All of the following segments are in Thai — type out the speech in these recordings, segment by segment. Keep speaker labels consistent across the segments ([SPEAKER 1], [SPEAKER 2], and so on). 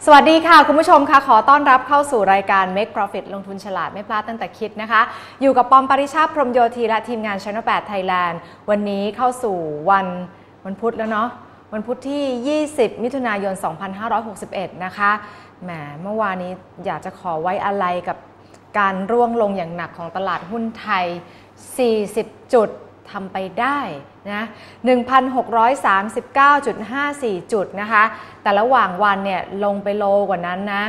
[SPEAKER 1] สวัสดีค่ะคุณผู้ชมค่ะขอต้อนรับเข้าสู่รายการ Make Profit ลงทุนฉลาดไม่พลาดตั้งแต่คิดนะคะอยู่กับปอมปริชาติพรหมโยธีและทีมงาน Channel 8 Thailand วันนี้เข้าสู่วันพุธแล้วเนาะวันพุธที่ 20 มิถุนายน 2561 นะคะแหมเมื่อวานนี้อยากจะขอไว้อาลัยกับการร่วงลงอย่างหนักของตลาดหุ้นไทย 40 จุดทำไปได้นะ 1,639.54 จุดนะคะแต่ระหว่างวันเนี่ยลงไปโลกว่านั้นนะ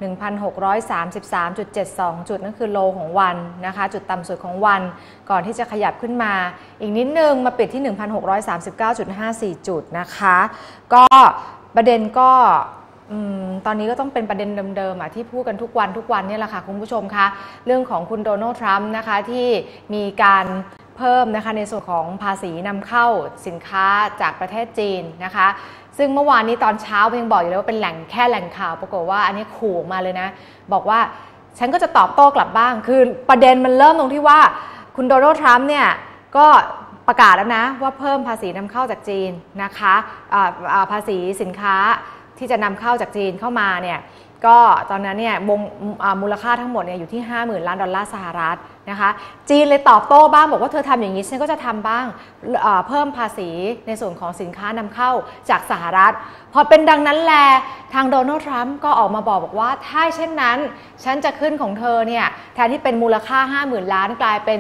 [SPEAKER 1] 1,633.72 จุดนั่นคือโลของวันนะคะจุดต่ำสุดของวันก่อนที่จะขยับขึ้นมาอีกนิดนึงมาปิดที่ 1,639.54 จุดนะคะก็ประเด็นก็ตอนนี้ก็ต้องเป็นประเด็นเดิมๆที่พูดกันทุกวันนี่แหละค่ะคุณผู้ชมคะเรื่องของคุณโดนัลด์ทรัมป์นะคะที่มีการเพิ่มนะคะในส่วนของภาษีนำเข้าสินค้าจากประเทศจีนนะคะซึ่งเมื่อวานนี้ตอนเช้ายังบอกอยู่เลยว่าเป็นแหล่งข่าวปรากฏว่าอันนี้ขู่มาเลยนะบอกว่าฉันก็จะตอบโต้กลับบ้างคือประเด็นมันเริ่มตรงที่ว่าคุณโดนัลด์ทรัมป์เนี่ยก็ประกาศแล้วนะว่าเพิ่มภาษีนำเข้าจากจีนนะคะภาษีสินค้าที่จะนำเข้าจากจีนเข้ามาเนี่ยก็ตอนนั้นเนี่ยมูลค่าทั้งหมดเนี่ยอยู่ที่ 50,000 ล้านดอลลาร์สหรัฐนะคะจีนเลยตอบโต้บ้างบอกว่าเธอทำอย่างนี้ฉันก็จะทำบ้างเพิ่มภาษีในส่วนของสินค้านำเข้าจากสหรัฐพอเป็นดังนั้นแลทางโดนัลด์ทรัมป์ก็ออกมาบอกว่าถ้าเช่นนั้นฉันจะขึ้นของเธอเนี่ยแทนที่เป็นมูลค่า 50,000 ล้านกลายเป็น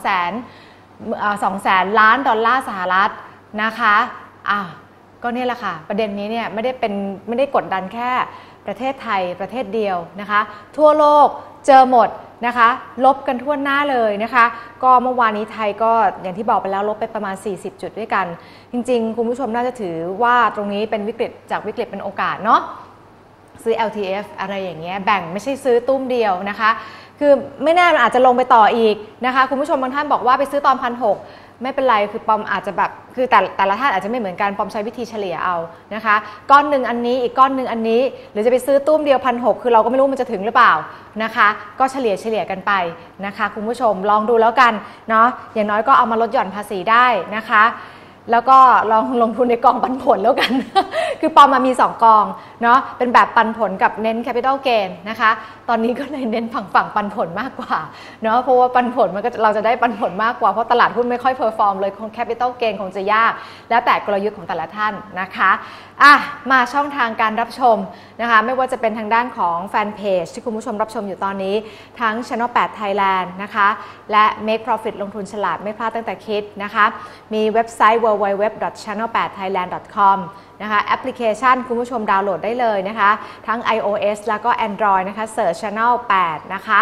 [SPEAKER 1] 200,000 ล้านดอลลาร์สหรัฐนะคะก็เนี่ยแหละค่ะประเด็นนี้เนี่ยไม่ได้กดดันแค่ประเทศไทยประเทศเดียวนะคะทั่วโลกเจอหมดนะคะลบกันทั่วหน้าเลยนะคะก็เมื่อวานนี้ไทยก็อย่างที่บอกไปแล้วลบไปประมาณ40จุดด้วยกันจริงๆคุณผู้ชมน่าจะถือว่าตรงนี้เป็นวิกฤตจากวิกฤตเป็นโอกาสเนาะซื้อ LTF อะไรอย่างเงี้ยแบ่งไม่ใช่ซื้อตุ้มเดียวนะคะคือไม่แน่มันอาจจะลงไปต่ออีกนะคะคุณผู้ชมบางท่านบอกว่าไปซื้อตอน 1,600ไม่เป็นไรคือปอมอาจจะแบบคือแต่ละท่านอาจจะไม่เหมือนกันปอมใช้วิธีเฉลี่ยเอานะคะก้อนหนึ่งอันนี้อีกก้อนหนึ่งอันนี้หรือจะไปซื้อตุ้มเดียว 1,600 คือเราก็ไม่รู้มันจะถึงหรือเปล่านะคะก็เฉลี่ยกันไปนะคะคุณผู้ชมลองดูแล้วกันเนาะอย่างน้อยก็เอามาลดหย่อนภาษีได้นะคะแล้วก็ลงทุนในกองปันผลแล้วกัน คือปอมมามี2กองเนาะเป็นแบบปันผลกับเน้น capital gain นะคะตอนนี้ก็เลยเน้นฝั่งปันผลมากกว่าเนาะเพราะว่าปันผลเราจะได้ปันผลมากกว่าเพราะตลาดหุ้นไม่ค่อยเพอร์ฟอร์มเลยคง capital gain คงจะยากแล้วแต่กลยุทธ์ของแต่ละท่านนะคะมาช่องทางการรับชมนะคะไม่ว่าจะเป็นทางด้านของแฟนเพจที่คุณผู้ชมรับชมอยู่ตอนนี้ทั้ง Channel 8 Thailand นะคะและ Make Profit ลงทุนฉลาดไม่พลาดตั้งแต่คิดนะคะมีเว็บไซต์ www.channel8thailand.com นะคะแอปพลิเคชันคุณผู้ชมดาวน์โหลดได้เลยนะคะทั้ง iOS แล้วก็ Android นะคะเสิร์ช Channel 8นะคะ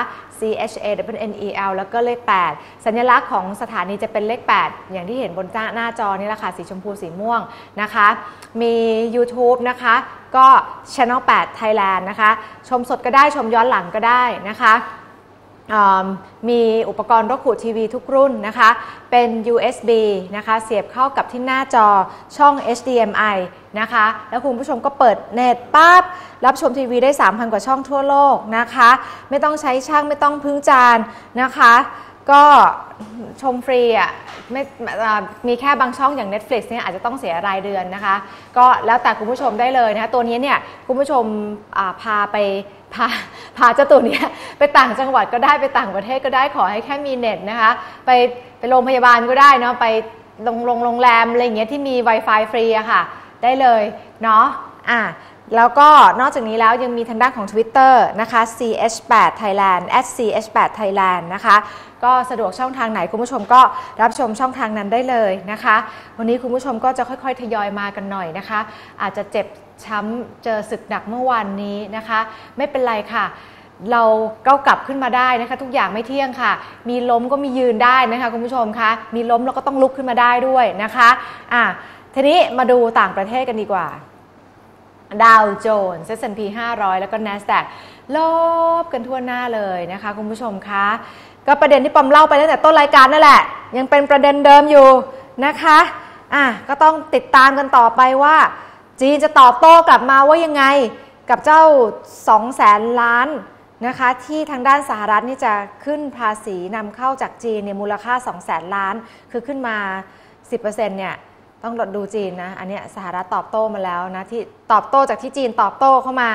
[SPEAKER 1] CHANNEL แล้วก็เลข8สัญลักษณ์ของสถานีจะเป็นเลข8อย่างที่เห็นบนหน้าจอนี่แหละค่ะสีชมพูสีม่วงนะคะมี YouTube นะคะก็ Channel 8 Thailand นะคะชมสดก็ได้ชมย้อนหลังก็ได้นะคะมีอุปกรณ์รถขูดทีวีทุกรุ่นนะคะเป็น USB นะคะเสียบเข้ากับที่หน้าจอช่อง HDMI นะคะแล้วคุณผู้ชมก็เปิดเน็ตปั๊บรับชมทีวีได้ 3,000 กว่าช่องทั่วโลกนะคะไม่ต้องใช้ช่างไม่ต้องพึ่งจานนะคะก็ชมฟรีมีแค่บางช่องอย่าง Netflix เนี่ยอาจจะต้องเสียรายเดือนนะคะก็แล้วแต่คุณผู้ชมได้เลยนะคะตัวนี้เนี่ยคุณผู้ชมพาเจ้าตัวนี้ไปต่างจังหวัดก็ได้ไปต่างประเทศก็ได้ขอให้แค่มีเน็ตนะคะไปโรงพยาบาลก็ได้เนาะไปโรงแรมอะไรอย่างเงี้ยที่มี Wi-Fi ฟรีอะค่ะได้เลยเนาะแล้วก็นอกจากนี้แล้วยังมีทางด้านของ Twitter นะคะ ch8 Thailand @ch8 Thailand นะคะก็สะดวกช่องทางไหนคุณผู้ชมก็รับชมช่องทางนั้นได้เลยนะคะวันนี้คุณผู้ชมก็จะค่อยๆทยอยมากันหน่อยนะคะอาจจะเจ็บช้ำเจอศึกหนักเมื่อวานนี้นะคะไม่เป็นไรค่ะเราก็กลับขึ้นมาได้นะคะทุกอย่างไม่เที่ยงค่ะมีล้มก็มียืนได้นะคะคุณผู้ชมคะมีล้มเราก็ต้องลุกขึ้นมาได้ด้วยนะคะทีนี้มาดูต่างประเทศกันดีกว่าดาวโจนส์ S&P 500 แล้วก็ NASDAQ ลบกันทั่วหน้าเลยนะคะคุณผู้ชมคะก็ประเด็นที่ปอมเล่าไปตั้งแต่ต้นรายการนั่นแหละยังเป็นประเด็นเดิมอยู่นะคะก็ต้องติดตามกันต่อไปว่าจีนจะตอบโต้กลับมาว่ายังไงกับเจ้า 200,000 ล้านนะคะที่ทางด้านสหรัฐนี่จะขึ้นภาษีนำเข้าจากจีนเนี่ยมูลค่า 200,000 ล้านคือขึ้นมา 10% เนี่ยต้องดูจีนนะอันนี้สหรัฐตอบโต้มาแล้วนะที่ตอบโต้จากที่จีนตอบโต้เข้ามา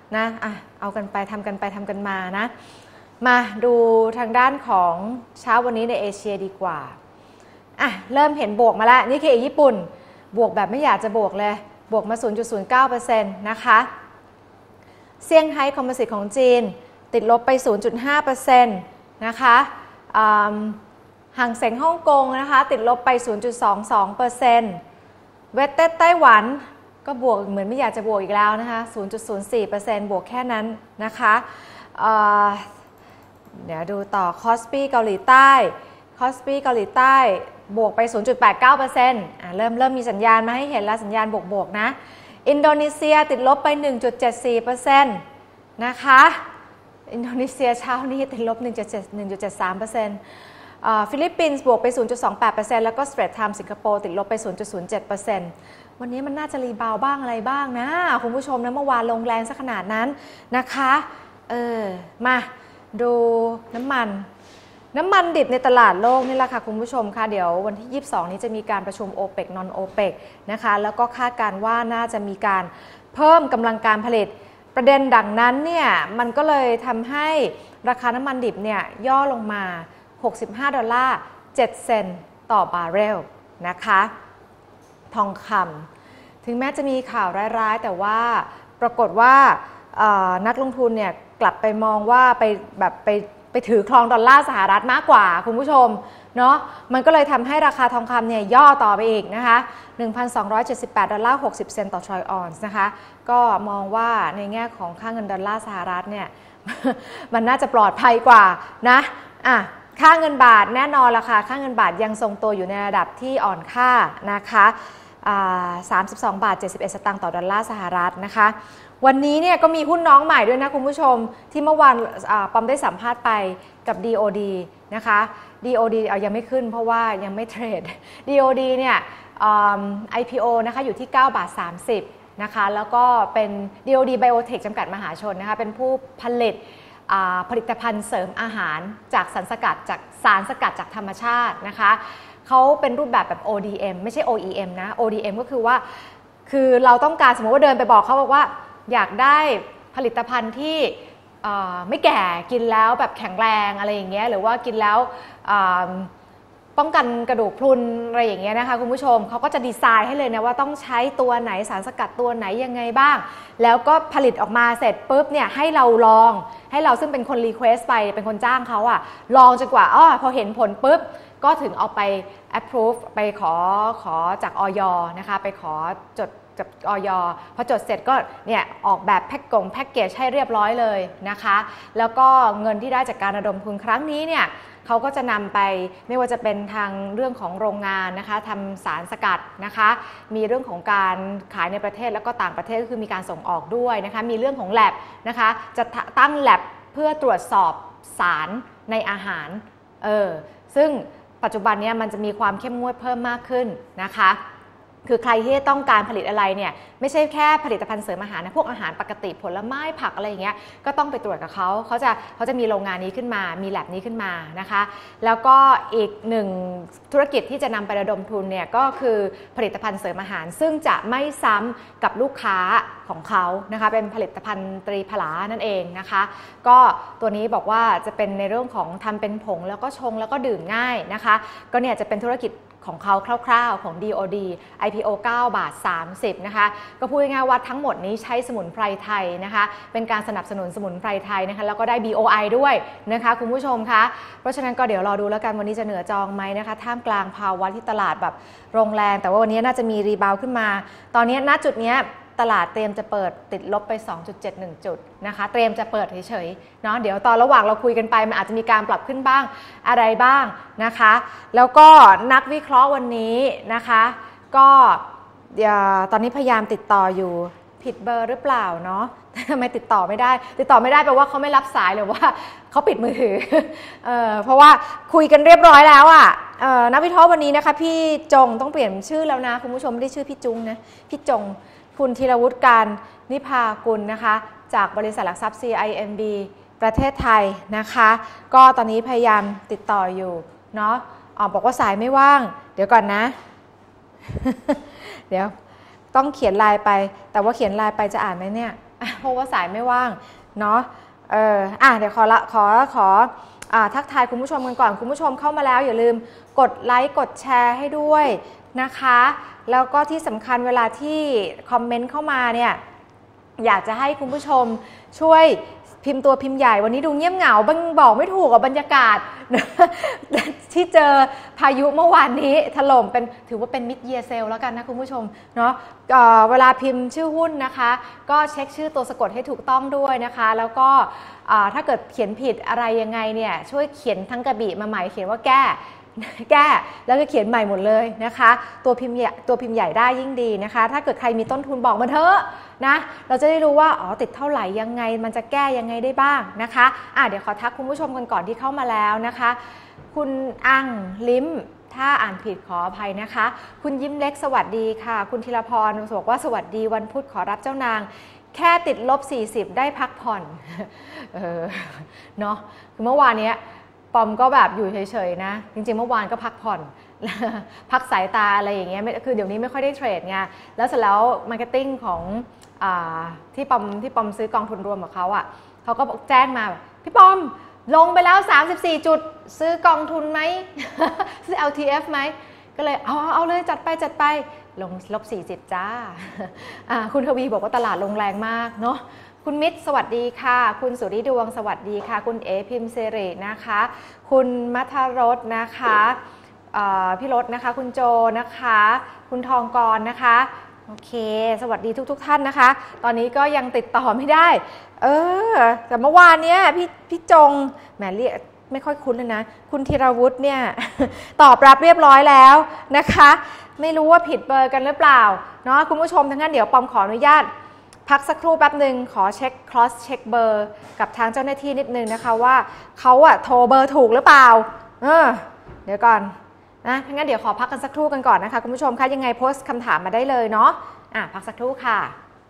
[SPEAKER 1] นะเอากันไปทำกันมานะมาดูทางด้านของเช้าวันนี้ในเอเชียดีกว่าเริ่มเห็นบวกมาแล้วนี่คือญี่ปุ่นบวกแบบไม่อยากจะบวกเลยบวกมา 0.09% นะคะเซี่ยงไฮ้คอมโพสิตของจีนติดลบไป 0.5% นะคะห่างเส็งฮ่องกงนะคะติดลบไป 0.22% เวสเต็ดไต้หวันก็บวกเหมือนไม่อยากจะบวกอีกแล้วนะคะ 0.04% บวกแค่นั้นนะคะเดี๋ยวดูต่อคอสปีเกาหลีใต้บวกไป 0.89% เริ่มมีสัญญาณมาให้เห็นแล้วสัญญาณบวกนะอินโดนีเซียติดลบไป 1.74% นะคะอินโดนีเซียเช้านี้ติดลบ 1.73% ฟิลิปปินส์บวกไป 0.28% แล้วก็ Straits Times สิงคโปร์ติดลบไป 0.07% วันนี้มันน่าจะรีบาวบ้างอะไรบ้างนะคุณผู้ชมนะเมื่อวานลงแรงซะขนาดนั้นนะคะมาดูน้ำมันดิบในตลาดโลกนี่แหละค่ะคุณผู้ชมค่ะเดี๋ยววันที่22นี้จะมีการประชุม OPEC non OPEC นะคะแล้วก็คาดการณ์ว่าน่าจะมีการเพิ่มกำลังการผลิตประเด็นดังนั้นเนี่ยมันก็เลยทำให้ราคาน้ำมันดิบเนี่ยย่อลงมา$65.07ต่อบาร์เรลนะคะทองคำถึงแม้จะมีข่าวร้ายๆแต่ว่าปรากฏว่านักลงทุนเนี่ยกลับไปมองว่าไปถือครองดอลลาร์สหรัฐมากกว่าคุณผู้ชมเนาะมันก็เลยทำให้ราคาทองคำเนี่ยย่อต่อไปอีกนะคะ $1,278.60 ต่อทรอยออนซ์นะคะก็มองว่าในแง่ของค่าเงินดอลลาร์สหรัฐเนี่ย มันน่าจะปลอดภัยกว่านะค่าเงินบาทแน่นอนละค่ะค่าเงินบาทยังทรงตัวอยู่ในระดับที่อ่อนค่านะคะ$32.71 ต่อดอลลาร์สหรัฐนะคะวันนี้เนี่ยก็มีหุ้นน้องใหม่ด้วยนะคุณผู้ชมที่เมื่อวานปอมได้สัมภาษณ์ไปกับ DOD นะคะ DOD ยังไม่ขึ้นเพราะว่ายังไม่เทรด DOD เนี่ย IPO นะคะอยู่ที่$9.30นะคะแล้วก็เป็น DOD Biotech จำกัดมหาชนนะคะเป็นผู้ผลิตภัณฑ์เสริมอาหารจากสารสกัดจากธรรมชาตินะคะเขาเป็นรูปแบบ ODM ไม่ใช่ OEM นะ ODM ก็คือว่าคือเราต้องการสมมติว่าเดินไปบอกเขาบอกว่าอยากได้ผลิตภัณฑ์ที่ไม่แก่กินแล้วแบบแข็งแรงอะไรอย่างเงี้ยหรือว่ากินแล้วป้องกันกระดูกพรุนอะไรอย่างเงี้ยนะคะคุณผู้ชมเขาก็จะดีไซน์ให้เลยนะว่าต้องใช้ตัวไหนสารสกัดตัวไหนยังไงบ้างแล้วก็ผลิตออกมาเสร็จปุ๊บเนี่ยให้เราลองให้เราซึ่งเป็นคนรีเควสไปเป็นคนจ้างเขาลองจนกว่าพอเห็นผลปุ๊บก็ถึงเอาไป approve ไปขอจากอย.นะคะไปขอจดกับอย.พอจดเสร็จก็เนี่ยออกแบบแพ็กเกจให้เรียบร้อยเลยนะคะแล้วก็เงินที่ได้จากการระดมทุนครั้งนี้เนี่ยเขาก็จะนำไปไม่ว่าจะเป็นทางเรื่องของโรงงานนะคะทำสารสกัดนะคะมีเรื่องของการขายในประเทศแล้วก็ต่างประเทศก็คือมีการส่งออกด้วยนะคะมีเรื่องของ lab นะคะจะตั้ง lab เพื่อตรวจสอบสารในอาหารซึ่งปัจจุบันนี้มันจะมีความเข้มงวดเพิ่มมากขึ้นนะคะคือใครที่ต้องการผลิตอะไรเนี่ยไม่ใช่แค่ผลิตภัณฑ์เสริมอาหารนะพวกอาหารปกติผลไม้ผักอะไรอย่างเงี้ยก็ต้องไปตรวจกับเขาจะมีโรงงานนี้ขึ้นมามีแลบนี้ขึ้นมานะคะแล้วก็อีกหนึ่งธุรกิจที่จะนำไประดมทุนเนี่ยก็คือผลิตภัณฑ์เสริมอาหารซึ่งจะไม่ซ้ำกับลูกค้าของเขานะคะเป็นผลิตภัณฑ์ตรีผลานั่นเองนะคะก็ตัวนี้บอกว่าจะเป็นในเรื่องของทำเป็นผงแล้วก็ชงแล้วก็ดื่มง่ายนะคะก็เนี่ยจะเป็นธุรกิจของเขาคร่าวๆของ DOD IPO $9.30นะคะก็พูดง่ายๆว่าทั้งหมดนี้ใช้สมุนไพรไทยนะคะเป็นการสนับสนุนสมุนไพรไทยนะคะแล้วก็ได้ BOI ด้วยนะคะคุณผู้ชมคะเพราะฉะนั้นก็เดี๋ยวรอดูแล้วกันวันนี้จะเหนือจองไหมนะคะท่ามกลางภาวะที่ตลาดแบบโรงแรงแต่ว่าวันนี้น่าจะมีรีบาวขึ้นมาตอนนี้ณจุดนี้ตลาดเตรียมจะเปิดติดลบไป 2.71 จุดนะคะเตรียมจะเปิดเฉยๆเนาะเดี๋ยวตอนระหว่างเราคุยกันไปมันอาจจะมีการปรับขึ้นบ้างอะไรบ้างนะคะแล้วก็นักวิเคราะห์วันนี้นะคะก็ตอนนี้พยายามติดต่ออยู่ผิดเบอร์หรือเปล่าเนาะทำไมติดต่อไม่ได้แปลว่าเขาไม่รับสายหรือว่าเขาปิดมือถือเพราะว่าคุยกันเรียบร้อยแล้วนักวิเคราะห์วันนี้นะคะพี่จงต้องเปลี่ยนชื่อแล้วนะคุณผู้ชมไม่ได้ชื่อพี่จุงนะพี่จงคุณธีรวุฒิการนิพากุลนะคะจากบริษัทหลักทรัพย์ CIMB ประเทศไทยนะคะก็ตอนนี้พยายามติดต่ออยู่เนาะบอกว่าสายไม่ว่างเดี๋ยวก่อนนะ เดี๋ยวต้องเขียนไลน์ไปแต่ว่าเขียนไลน์ไปจะอ่านไหมเนี่ยเพราะว่าสายไม่ว่างเนาะเดี๋ยวขอทักทายคุณผู้ชมกันก่อนคุณผู้ชมเข้ามาแล้วอย่าลืมกดไลค์กดแชร์ให้ด้วยนะคะแล้วก็ที่สำคัญเวลาที่คอมเมนต์เข้ามาเนี่ยอยากจะให้คุณผู้ชมช่วยพิมพ์ตัวพิมพ์ใหญ่วันนี้ดูเงียบเหงาบอกไม่ถูกกับบรรยากาศ ที่เจอพายุเมื่อวานนี้ถล่มถือว่าเป็นมิดเยียร์เซลแล้วกันนะคุณผู้ชมเนาะเวลาพิมพ์ชื่อหุ้นนะคะก็เช็คชื่อตัวสะกดให้ถูกต้องด้วยนะคะแล้วก็ถ้าเกิดเขียนผิดอะไรยังไงเนี่ยช่วยเขียนทั้งกระบี่มาใหม่เขียนว่าแก้แล้วก็เขียนใหม่หมดเลยนะคะตัวพิมพ์ใหญ่ได้ยิ่งดีนะคะถ้าเกิดใครมีต้นทุนบอกมาเถอะนะเราจะได้รู้ว่าติดเท่าไหร่ยังไงมันจะแก้ยังไงได้บ้างนะคะเดี๋ยวขอทักคุณผู้ชมกันก่อนที่เข้ามาแล้วนะคะคุณอังลิ้มถ้าอ่านผิดขออภัยนะคะคุณยิ้มเล็กสวัสดีค่ะคุณธีรพรบอกว่าสวัสดีวันพุธขอรับเจ้านางแค่ติดลบ40ได้พักผ่อนเนาะคือเมื่อวานนี้ปอมก็แบบอยู่เฉยๆนะจริงๆเมื่อวานก็พักผ่อนพักสายตาอะไรอย่างเงี้ยคือเดี๋ยวนี้ไม่ค่อยได้เทรดไงแล้วเสร็จแล้วมาร์เก็ตติ้งของที่ปอมซื้อกองทุนรวมกับเขาเขาก็แจ้งมาพี่ปอมลงไปแล้ว34จุดซื้อกองทุนไหม ซื้อ LTF ไหมก็เลยเอาเลยจัดไปลงลบ40จ้า คุณทวีบอกว่าตลาดลงแรงมากเนาะคุณมิตรสวัสดีค่ะคุณสุริดวงสวัสดีค่ะคุณเอพิมพ์เสรีนะคะคุณมัทรสนะคะพี่รสนะคะคุณโจนะคะคุณทองกรนะคะโอเคสวัสดีทุกท่านนะคะตอนนี้ก็ยังติดต่อไม่ได้แต่เมื่อวานเนี้ยพี่จงแหมเรียกไม่ค่อยคุ้นเลยนะคุณธีรวุฒิเนี่ยตอบรับเรียบร้อยแล้วนะคะไม่รู้ว่าผิดเบอร์กันหรือเปล่าเนาะคุณผู้ชมทั้งนั้นเดี๋ยวปอมขออนุญาตพักสักครู่แป๊บหนึ่งขอเช็ค cross เช็คเบอร์กับทางเจ้าหน้าที่นิดนึงนะคะว่าเขาโทรเบอร์ถูกหรือเปล่าเดี๋ยวก่อนนะงั้นเดี๋ยวขอพักกันสักครู่กันก่อนนะคะคุณผู้ชมคะยังไงโพสต์คำถามมาได้เลยเนาะพักสักครู่ค่ะ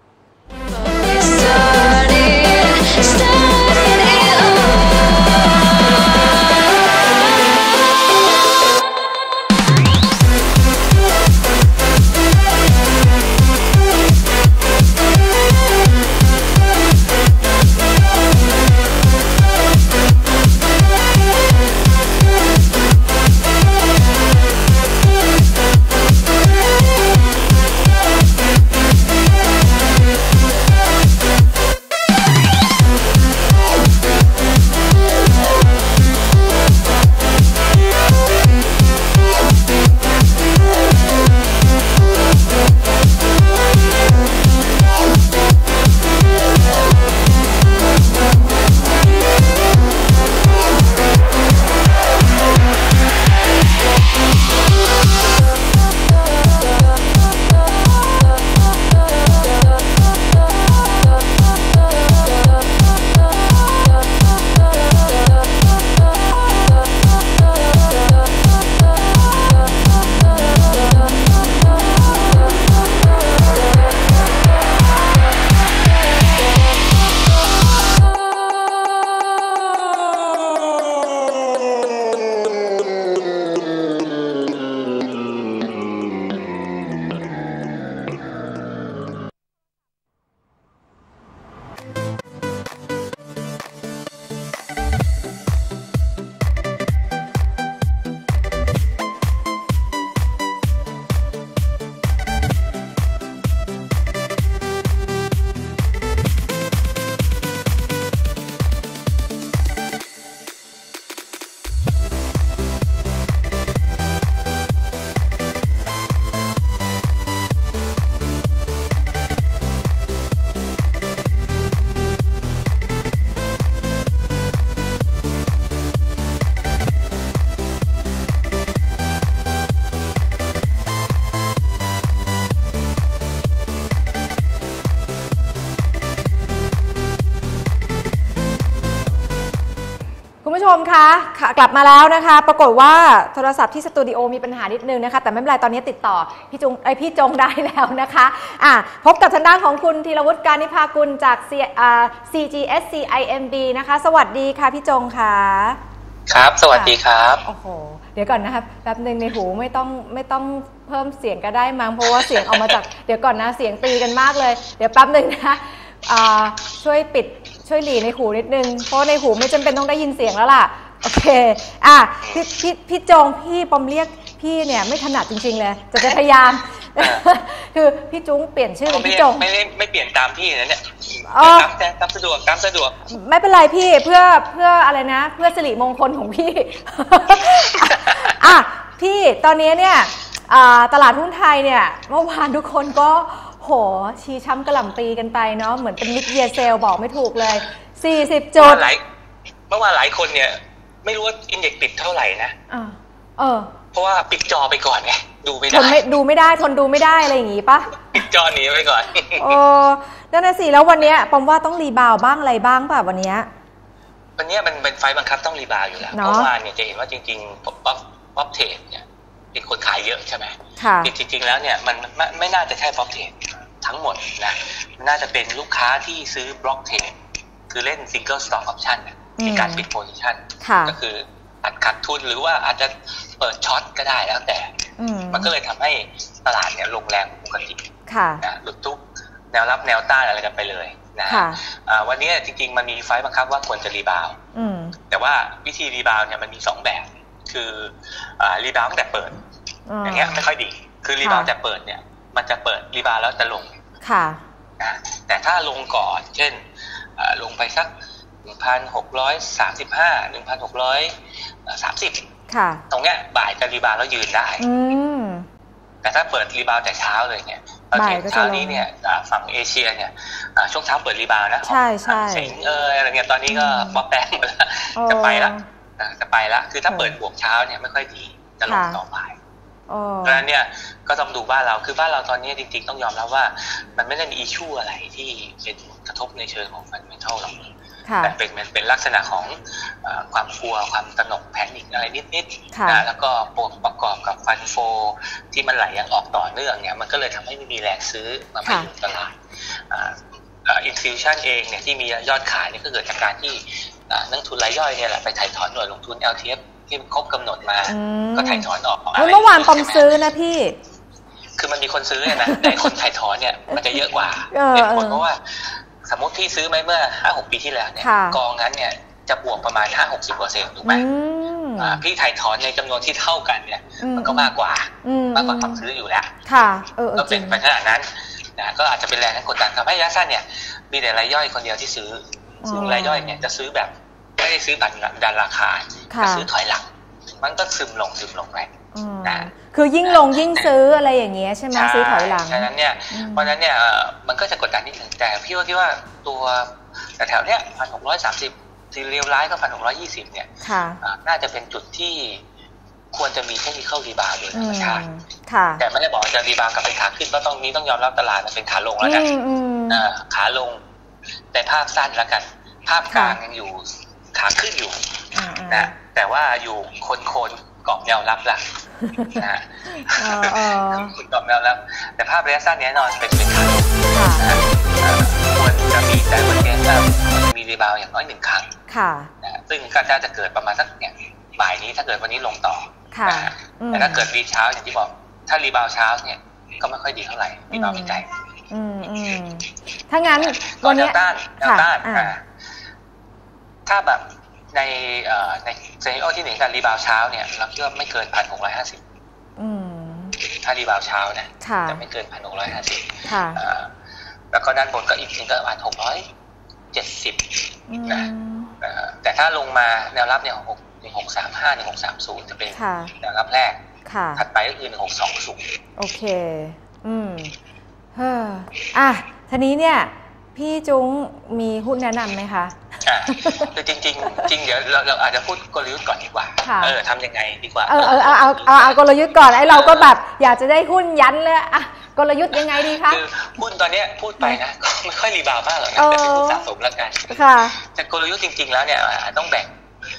[SPEAKER 1] ผู้ชมคะกลับมาแล้วนะคะปรากฏว่าโทรศัพท์ที่สตูดิโอมีปัญหานิดนึงนะคะแต่ไม่เป็นไรตอนนี้ติดต่อพี่จงได้แล้วนะคะพบกับทางด้านของคุณธีรวุฒิการนิพากุลจาก CGSCIMB นะคะสวัสดีค่ะพี่จงค่ะ
[SPEAKER 2] ครับสวัสดีครับ
[SPEAKER 1] โอ้โหเดี๋ยวก่อนนะครับแป๊บนึงในหูไม่ต้องเพิ่มเสียงก็ได้มั้งเพราะว่าเสียงออกมาจากเดี๋ยวก่อนนะเสียงตีกันมากเลยเดี๋ยวแป๊บนึงนะช่วยปิดช่วยหลีในหูนิดนึงเพราะในหูไม่จำเป็นต้องได้ยินเสียงแล้วล่ะโอเคพี่จงพี่ปอมเรียกพี่เนี่ยไม่ถนัดจริงๆเลยจะพยายามคือพี่จุ้งเปลี่ยนชื่อเป็นพี่จง
[SPEAKER 2] ไม่เปลี่ยนตามพี่นะเนี่ยตามสะดวก
[SPEAKER 1] ไม่เป็นไรพี่เพื่ออะไรนะเพื่อสิริมงคลของพี่พี่ตอนนี้เนี่ยตลาดหุ้นไทยเนี่ยเมื่อวานทุกคนก็โหชี้ช้ำกระหล่ำปีกันไปเนาะเหมือนเป็นมิดเยียร์เซลบอกไม่ถูกเลย40จุด
[SPEAKER 2] เมื่อวานหลายคนเนี่ยไม่รู้ว่าอินเด็กซ์ปิดเท่าไหร่นะเพราะว่าปิดจอไปก่อนไงดูไม่ได้ทนดูไม่
[SPEAKER 1] ได้อะไรอย่างงี้ปะ
[SPEAKER 2] ปิดจอหนีไปก่อน
[SPEAKER 1] นั่นน่ะสิแล้ววันนี้ปอมว่าต้องรีบาวบ้างอะไรบ้างป่ะวันนี้
[SPEAKER 2] มันเป็นไฟบังคับต้องรีบาวอยู่แล้วเมื่อวานเนี่ยจะเห็นว่าจริงๆป๊อปเทรดเนี่ยเป็นคนขายเยอะใช่ไหมจริงๆแล้วเนี่ยมันไม่น่าจะใช่ป๊อปเทรดทั้งหมดนะน่าจะเป็นลูกค้าที่ซื้อบล็อกเทรดคือเล่นซิงเกิลสต็อกออปชั่นในการปิดโพซิชั่นก็คือตัดขาดทุนหรือว่าอาจจะเปิดช็อตก็ได้แล้วแต่มันก็เลยทำให้ตลาดเนี่ยลงแรงปกตินะหลุดทุกแนวรับแนวต้านอะไรกันไปเลยนะวันนี้จริงๆมันมีไฟบังคับว่าควรจะรีบาวแต่ว่าวิธีรีบาวเนี่ยมันมี2แบบคือรีบาวตั้งแต่เปิดอย่างเงี้ยไม่ค่อยดีคือรีบาวแต่เปิดเนี่ยมันจะเปิดรีบาวแล้วจะลงนะแต่ถ้าลงก่อนเช่นลงไปสัก 1,635 1,630 ตรงเนี้ยบ่ายจะรีบาวแล้วยืนได้แต่ถ้าเปิดรีบาวแต่เช้าเลยเนี่ยเราเห็นเช้านี้เนี่ยฝั่งเอเชียเนี่ยช่วงเช้าเปิดรีบาวนะ
[SPEAKER 1] ใช่
[SPEAKER 2] เซ็งอะไรเงี้ยตอนนี้ก็ป๊อปแป๊บหมดแล้วจะไปละคือถ้าเปิดบวกเช้าเนี่ยไม่ค่อยดีจะลงต่อบ่ายเพราะฉะนั้นเนี่ยก็ต้องดูบ้านเราคือบ้านเราตอนนี้จริงๆต้องยอมรับว่ามันไม่ได้มีอิชชูอะไรที่เป็นกระทบในเชิงของฟันเมนทัลหรอกแต่เป็นลักษณะของความกลัวความตระหนกแพนิคอะไรนิดๆนะแล้วก็ประกอบกับฟันโฟที่มันไหลยังออกต่อเนื่องเนี่ยมันก็เลยทำให้ไม่มีแรงซื้อมาไปอยู่ตลาดอินฟิวชั่นเองเนี่ยที่มียอดขายเนี่ยก็เกิดจากการที่นักทุนรายย่อยเนี่ยแหละไปถ่ายถอนหน่วยลงทุน LTF ที่ครบกำหนดมาก็ถ่ายถอนออก
[SPEAKER 1] เมื่อวานปอมซื้อนะพี่
[SPEAKER 2] คือมันมีคนซื้อนะแต่คนถ่ายถอนเนี่ยมันจะเยอะกว่าเป็นผลเพราะว่าสมมติพี่ซื้อไหมเมื่อ 5-6 ปีที่แล้วเนี่ยกองนั้นเนี่ยจะบวกประมาณ 5-60% ถูกไหมพี่ถ่ายถอนในจำนวนที่เท่ากันเนี่ยมันก็มากกว่าคำซื้ออยู่แล้วก็เป็นไปขนาดนั้นนะก็อาจจะเป็นแรงกดดันทำให้ระยะสั้นเนี่ยมีแต่รายย่อยคนเดียวที่ซื้อซึ่งรายย่อยเนี่ยจะซื้อแบบไม่ได้ซื้อดันราคาจะซื้อถอยหลังมันก็ซึมลงไปนะ
[SPEAKER 1] คือยิ่งลงยิ่งซื้ออะไรอย่างเงี้ยใช่ไหมซื้อถอยหลัง
[SPEAKER 2] เพราะฉะนั้นเนี่ยมันก็จะกดดันนิดหนึ่งแต่พี่ว่าที่ว่าตัวแถวเนี้ย 1,630 ที่เรียวร้ายก็ 1,620 เนี่ยน่าจะเป็นจุดที่ควรจะมีเทคนิครีบาวด์โดยธรรมชาติแต่ไม่ได้บอกจะรีบาวด์กลับไปขาขึ้นก็ต้องยอมรับตลาดมันเป็นขาลงแล้วกันขาลงแต่ภาพสั้นแล้วกันภาพกลางยังอยู่ขาขึ้นอยู่นะแต่ว่าอยู่โคนกรอบแนวรับละนะคุณกรอบแนวรับแต่ภาพระยะสั้นแน่นอนเป็นขาลงควรจะมีแต่วันนี้มีรีบาวด์อย่างน้อย1 ครั้งนะซึ่งก็จะเกิดประมาณสักเนี่ยบ่ายนี้ถ้าเกิดวันนี้ลงต่อแต่ถ้าเกิดรีเช้าอย่างที่บอกถ้ารีบาวด์เช้าเนี่ยก็ไม่ค่อยดีเท่าไหร่รีบาวด์ไม่ไกล
[SPEAKER 1] ถ้างั้น
[SPEAKER 2] วันนี้แนวต้านถ้าแบบในเซนิโอที่1การรีบาวด์เช้าเนี่ยเราคิดว่าไม่เกิน 1,650ถ้ารีบาวด์เช้านะแต่ไม่เกิน 1,650แล้วก็ด้านบนก็อีกทีก็ประมาณ670นะแต่ถ้าลงมาแนวรับเนี่ย1635 1630จะเป็นแนวรับแรกถัดไปก็คือ1620
[SPEAKER 1] โอเคทีนี้เนี่ยพี่จุ้งมีหุ้นแนะนำไหมคะ
[SPEAKER 2] คือจริงเดี๋ยวเราอาจจะพูดกลยุทธ์ก่อนดีกว่าทำยังไงดีกว่า
[SPEAKER 1] เอากลยุทธ์ก่อนไอ้เราก็แบบอยากจะได้หุ้นยันเลยกลยุทธ์ยังไงดีคะ
[SPEAKER 2] คือหุ้นตอนนี้พูดไปนะก็ไม่ค่อยรีบาวมากหรอกนะแต่เป็นหุ้นสะสมแล้วกันแต่กลยุทธ์จริงๆแล้วเนี่ยต้องแบ่ง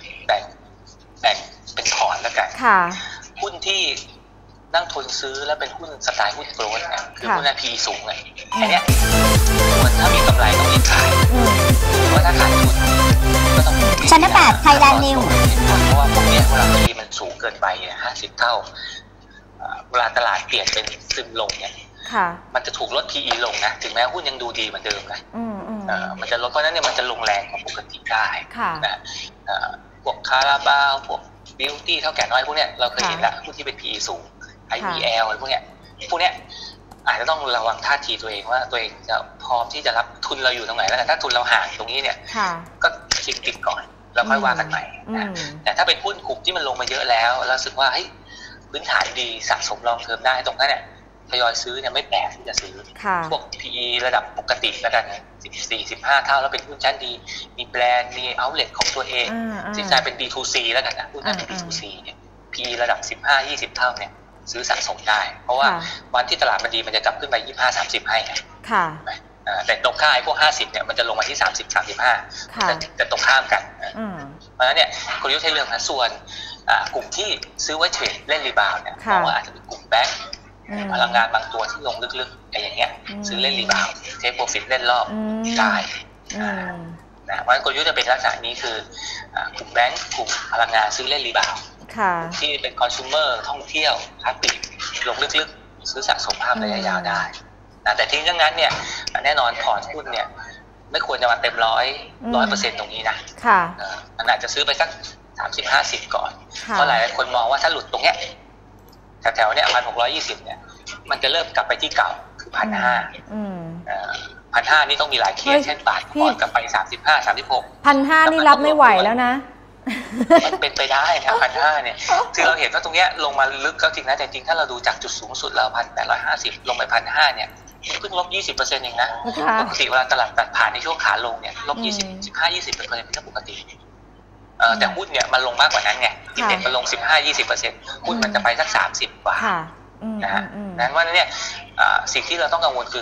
[SPEAKER 2] เป็นพอร์ตแล้วกันหุ้นที่นักทุนซื้อแล้วเป็นหุ้นสไตล์หุ้นโกลด์นะคือหุ้น PE สูงเลยอันเนี้ยควรถ้ามีกำไรต้องรีบขายเพราะถ้าขาดทุนก็ต้อง
[SPEAKER 3] ชั้นที่8 Thailand New
[SPEAKER 2] เพราะว่าพวกนี้เวลา PE มันสูงเกินไป50 เท่าเวลาตลาดเปลี่ยนเป็นซึมลงเนี่ยมันจะถูกลด PE ลงนะถึงแม้หุ้นยังดูดีเหมือนเดิมนะมันจะลดเพราะนั้นเนี่ยมันจะลงแรงกว่าปกติได้นะพวกคาราบาวพวกบิวตี้เท่าแก่น้อยพวกเนี้ยเราเคยเห็นแล้วผู้ที่เป็น PE สูง IVL อะไรพวกเนี้ยอาจจะต้องระวังท่าทีตัวเองว่าตัวเองจะพร้อมที่จะรับทุนเราอยู่ตรงไหนแล้วกันถ้าทุนเราห่างตรงนี้เนี่ยก็ชิงติดก่อนแล้วค่อยว่ากันใหม่นะแต่ถ้าเป็นหุ้นกลุ่มที่มันลงมาเยอะแล้วรู้สึกว่าพื้นฐานดีสะสมลองเทอมได้ตรงนั้นเนี่ยทยอยซื้อเนี่ยไม่แปลกที่จะซื้อพวก PE ระดับปกติแล้วกัน14-15 เท่าแล้วเป็นหุ้นชั้นดีมีแบรนด์มีเอาท์เล็ตของตัวเองที่จะเป็น B2C แล้วกันนะหุ้นนั้นเป็น B2C เนี่ย PE ระดับ 15-20 เท่าเนี่ยซื้อสะสมได้เพราะว่าวันที่ตลาดมันดีมันจะกลับขึ้นไป 25-30 ให้ค่ะแต่ตรงข้ามไอ้พวก50เนี่ยมันจะลงมาที่ 30-35จะตรงข้ามกันเพราะฉะนั้นเนี่ยคุณยุทธใช้เรื่องนะส่วนกลุ่มที่ซื้อไว้เทรดเล่นรีบาวเนี่ยเพราะว่าอาจจะเป็นกลุ่มแบงก์พลังงานบางตัวที่ลงลึกๆอะไรอย่างเงี้ยซื้อเล่นรีบาวเทคโปรฟิตเล่นรอบได้นะเพราะฉะนั้นคุณยุทธจะเป็นลักษณะนี้คือกลุ่มแบงก์กลุ่มพลังงานซื้อเล่นรีบาวที่เป็นคอน sumer ท่องเที่ยวค้าปลีกลงลึกๆซื้อสะสมภาพระยะยาวได้แต่ทิ้งดังนั้นเนี่ยแน่นอนพอร์ตหุ้นเนี่ยไม่ควรจะมาเต็ม100% ตรงนี้นะมันอาจจะซื้อไปสัก30-50ก่อนเพราะหลายคนมองว่าถ้าหลุดตรงเนี้ยแถวๆเนี่ย1,620เนี่ยมันจะเริ่มกลับไปที่เก่าคือ 1,500 1,500 นี่ต้องมีหลายเคสเช่นบาทก่อนกลับไป35-36
[SPEAKER 1] 1,500 นี่รับไม่ไหวแล้วนะ
[SPEAKER 2] มันเป็นไปได้นะ 1,500 เนี่ยคือเราเห็นว่าตรงเนี้ยลงมาลึกก็จริงนะแต่จริงถ้าเราดูจากจุดสูงสุดเรา 1,850 ลงไป 1,500 เนี่ยเพิ่งลบ 20% เองนะปกติเวลาตลาดตัดผ่านในช่วงขาลงเนี่ยลบ 15-20% เป็นเรื่องปกติแต่หุ้นเนี่ยมันลงมากกว่านั้นไงอินเด็กซ์มันลง 15-20% หุ้นมันจะไปสัก30กว่านะฮะนั้นว่าเนี่ยสิ่งที่เราต้องกังวลคือ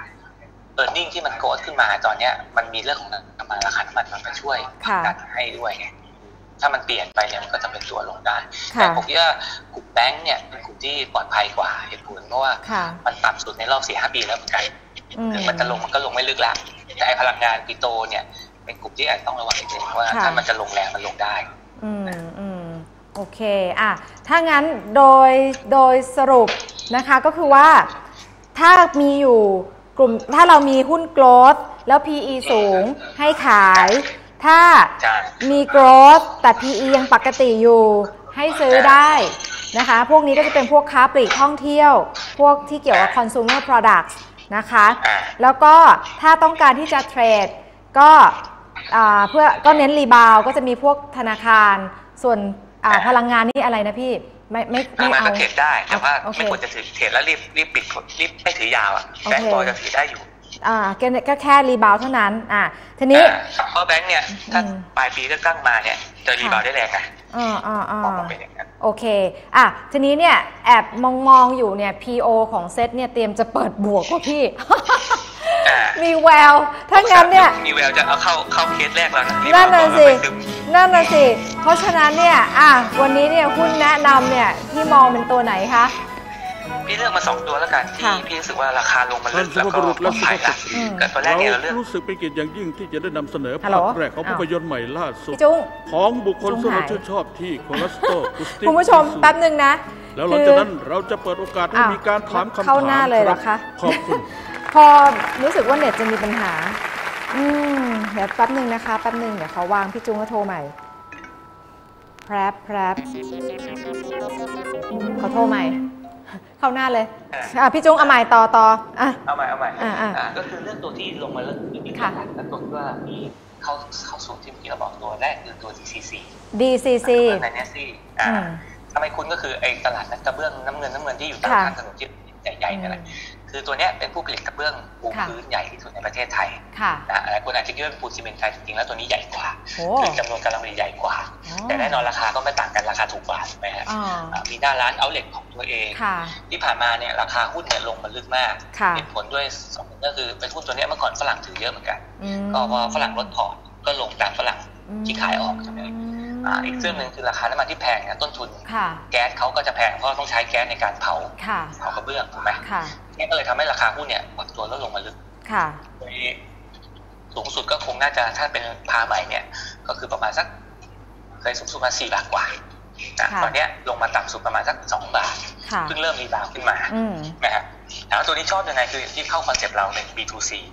[SPEAKER 2] earning ที่มันโกรธขึ้นมาตอนเนี้ยมันมีเรื่องของน้ำมันราคาน้ำมันมันมาช่วยดันให้ด้วยไงถ้ามันเปลี่ยนไปเนี่ยมันก็จะเป็นตัวลงได้แต่ผมคิดว่ากลุ่มแบงก์เนี่ยเป็นกลุ่มที่ปลอดภัยกว่าเหตุผลเพราะว่ามันต่ำสุดในรอบ 4-5 ปีแล้วเหมือนกันถึงมันจะลงมันก็ลงไม่ลึกละแต่ไอ้พลังงานปิโตเนี่ยเป็นกลุ่มที่อาจต้องระวังนิดนึงว่าถ้ามันจะลงแรงมันลงได้
[SPEAKER 1] โอเคถ้างั้นโดยสรุปนะคะก็คือว่าถ้ามีอยู่กลุ่มถ้าเรามีหุ้นโกลด์แล้ว PE สูงให้ขายถ้ามี growth แต่ PE ยังปกติอยู่ให้ซื้อได้นะคะพวกนี้ก็จะเป็นพวกค้าปลีกท่องเที่ยวพวกที่เกี่ยวกับ consumer products นะคะแล้วก็ถ้าต้องการที่จะเทรดก็ก็เน้นรีบาวก็จะมีพวกธนาคารส่วนพลังงานนี่อะไรนะพี่ไม่
[SPEAKER 2] เอาเทรดได้แต่ว่าไม่ควรจะถือเทรดแล้วรีบปิดรีบไม่ถือยาวแบงก์บอลจะถือได้อยู่
[SPEAKER 1] ก็แค่รีบาวเท่านั้นทีนี้
[SPEAKER 2] เพราะแบงก์เนี่ยถ้าปลายปีเลือกตั้งมาเนี่ยจะรีบาวได้แรงนะมองเป็นอย่างนั้น
[SPEAKER 1] โอเคทีนี้เนี่ยแอบมองอยู่เนี่ย PO ของเซตเนี่ยเตรียมจะเปิดบวกกว่าพี่มีแววถ้างั้นเนี่ย
[SPEAKER 2] มีแววจะเอาเข้าเคสแรกแล้วนะ
[SPEAKER 1] นั่นน่ะสิเพราะฉะนั้นเนี่ยวันนี้เนี่ยหุ้นแนะนำเนี่ยพี่มองเป็นตัวไหนคะ
[SPEAKER 2] พี่เลือกมา2ตัวแล้วกันที่พี่รู้สึกว่าราคาลงมาลึกแล้วก็ปลอดภัยละกับตัวแรกเนี่ยเราเลือก
[SPEAKER 3] รู้สึกเป็นเกียรติอย่างยิ่งที่จะได้นำเสนอภาพแรกของภาพยนตร์ใหม่ล่าสุดของบุคคลที่เราชื่นชอบที่โคลัสโต
[SPEAKER 1] คุณผู้ชมแป๊บนึงนะ
[SPEAKER 3] แล้วหลังจากนั้นเราจะเปิดโอกาสให้มีการถามคำถาม
[SPEAKER 1] เข้าหน้าเลยเหรอคะ
[SPEAKER 3] ขอบคุณ
[SPEAKER 1] พอรู้สึกว่าเน็ตจะมีปัญหาเดี๋ยวแป๊บนึงนะคะแป๊บนึงเดี๋ยวเขาวางพี่จุ้งก็โทรใหม่แพรบเขาโทรใหม่เข้าหน้าเลยพี่จุ้งเอาใหม่ต่อ
[SPEAKER 2] เอาใหม่ก็คือเรื่องตัวที่ลงมาเรื่องมีการแล้วตัวที่ว่ามีเข้าสู่ที่เราบอกตัวแรกคือตัว DCC ในนี้สิทำไมคุณก็คือไอ้ตลาดนัดกระเบื้องน้ำเงินที่อยู่ตามข้างถนนที่ใหญ่ๆนี่แหละคือตัวนี้เป็นผู้ผลิตกระเบื้องปูพื้นใหญ่ที่สุดในประเทศไทยหลายคนอาจจะคิดว่าเป็นปูนซีเมนต์ไทยจริงๆแล้วตัวนี้ใหญ่กว่าคือจำนวนการผลิตใหญ่กว่าแต่แน่นอนราคาก็ไม่ต่างกันราคาถูกกว่าใช่ไหมครับมีหน้าร้านเอาท์เล็ตของตัวเองที่ผ่านมาเนี่ยราคาหุ้นเนี่ยลงมาลึกมากเหตุผลด้วย2ก็คือเป็นหุ้นตัวนี้เมื่อก่อนฝรั่งถือเยอะเหมือนกันก็พอฝรั่งลดพอร์ตก็ลงตามฝรั่งที่ขายออกใช่ไหมอีกเรื่องหนึ่งคือราคาน้ำมันที่แพงนะต้นทุนแก๊สเขาก็จะแพงเพราะต้องใช้แก๊สในการเผากระเบื้องถูกไหมนี่ก็เลยทำให้ราคาหุ้นเนี่ยปรับตัวลดลงมาลึกสูงสุดก็คงน่าจะถ้าเป็นพาใหม่เนี่ยก็คือประมาณสักเคยสูงสุดมา4 บาทกว่าตอนนี้ลงมาต่ำสุดประมาณสัก2 บาทเพิ่งเริ่มรีบาวขึ้นมานะฮะแล้วตัวนี้ชอบยังไงคือที่เข้าคอนเซ็ปต์เราเป็น B2C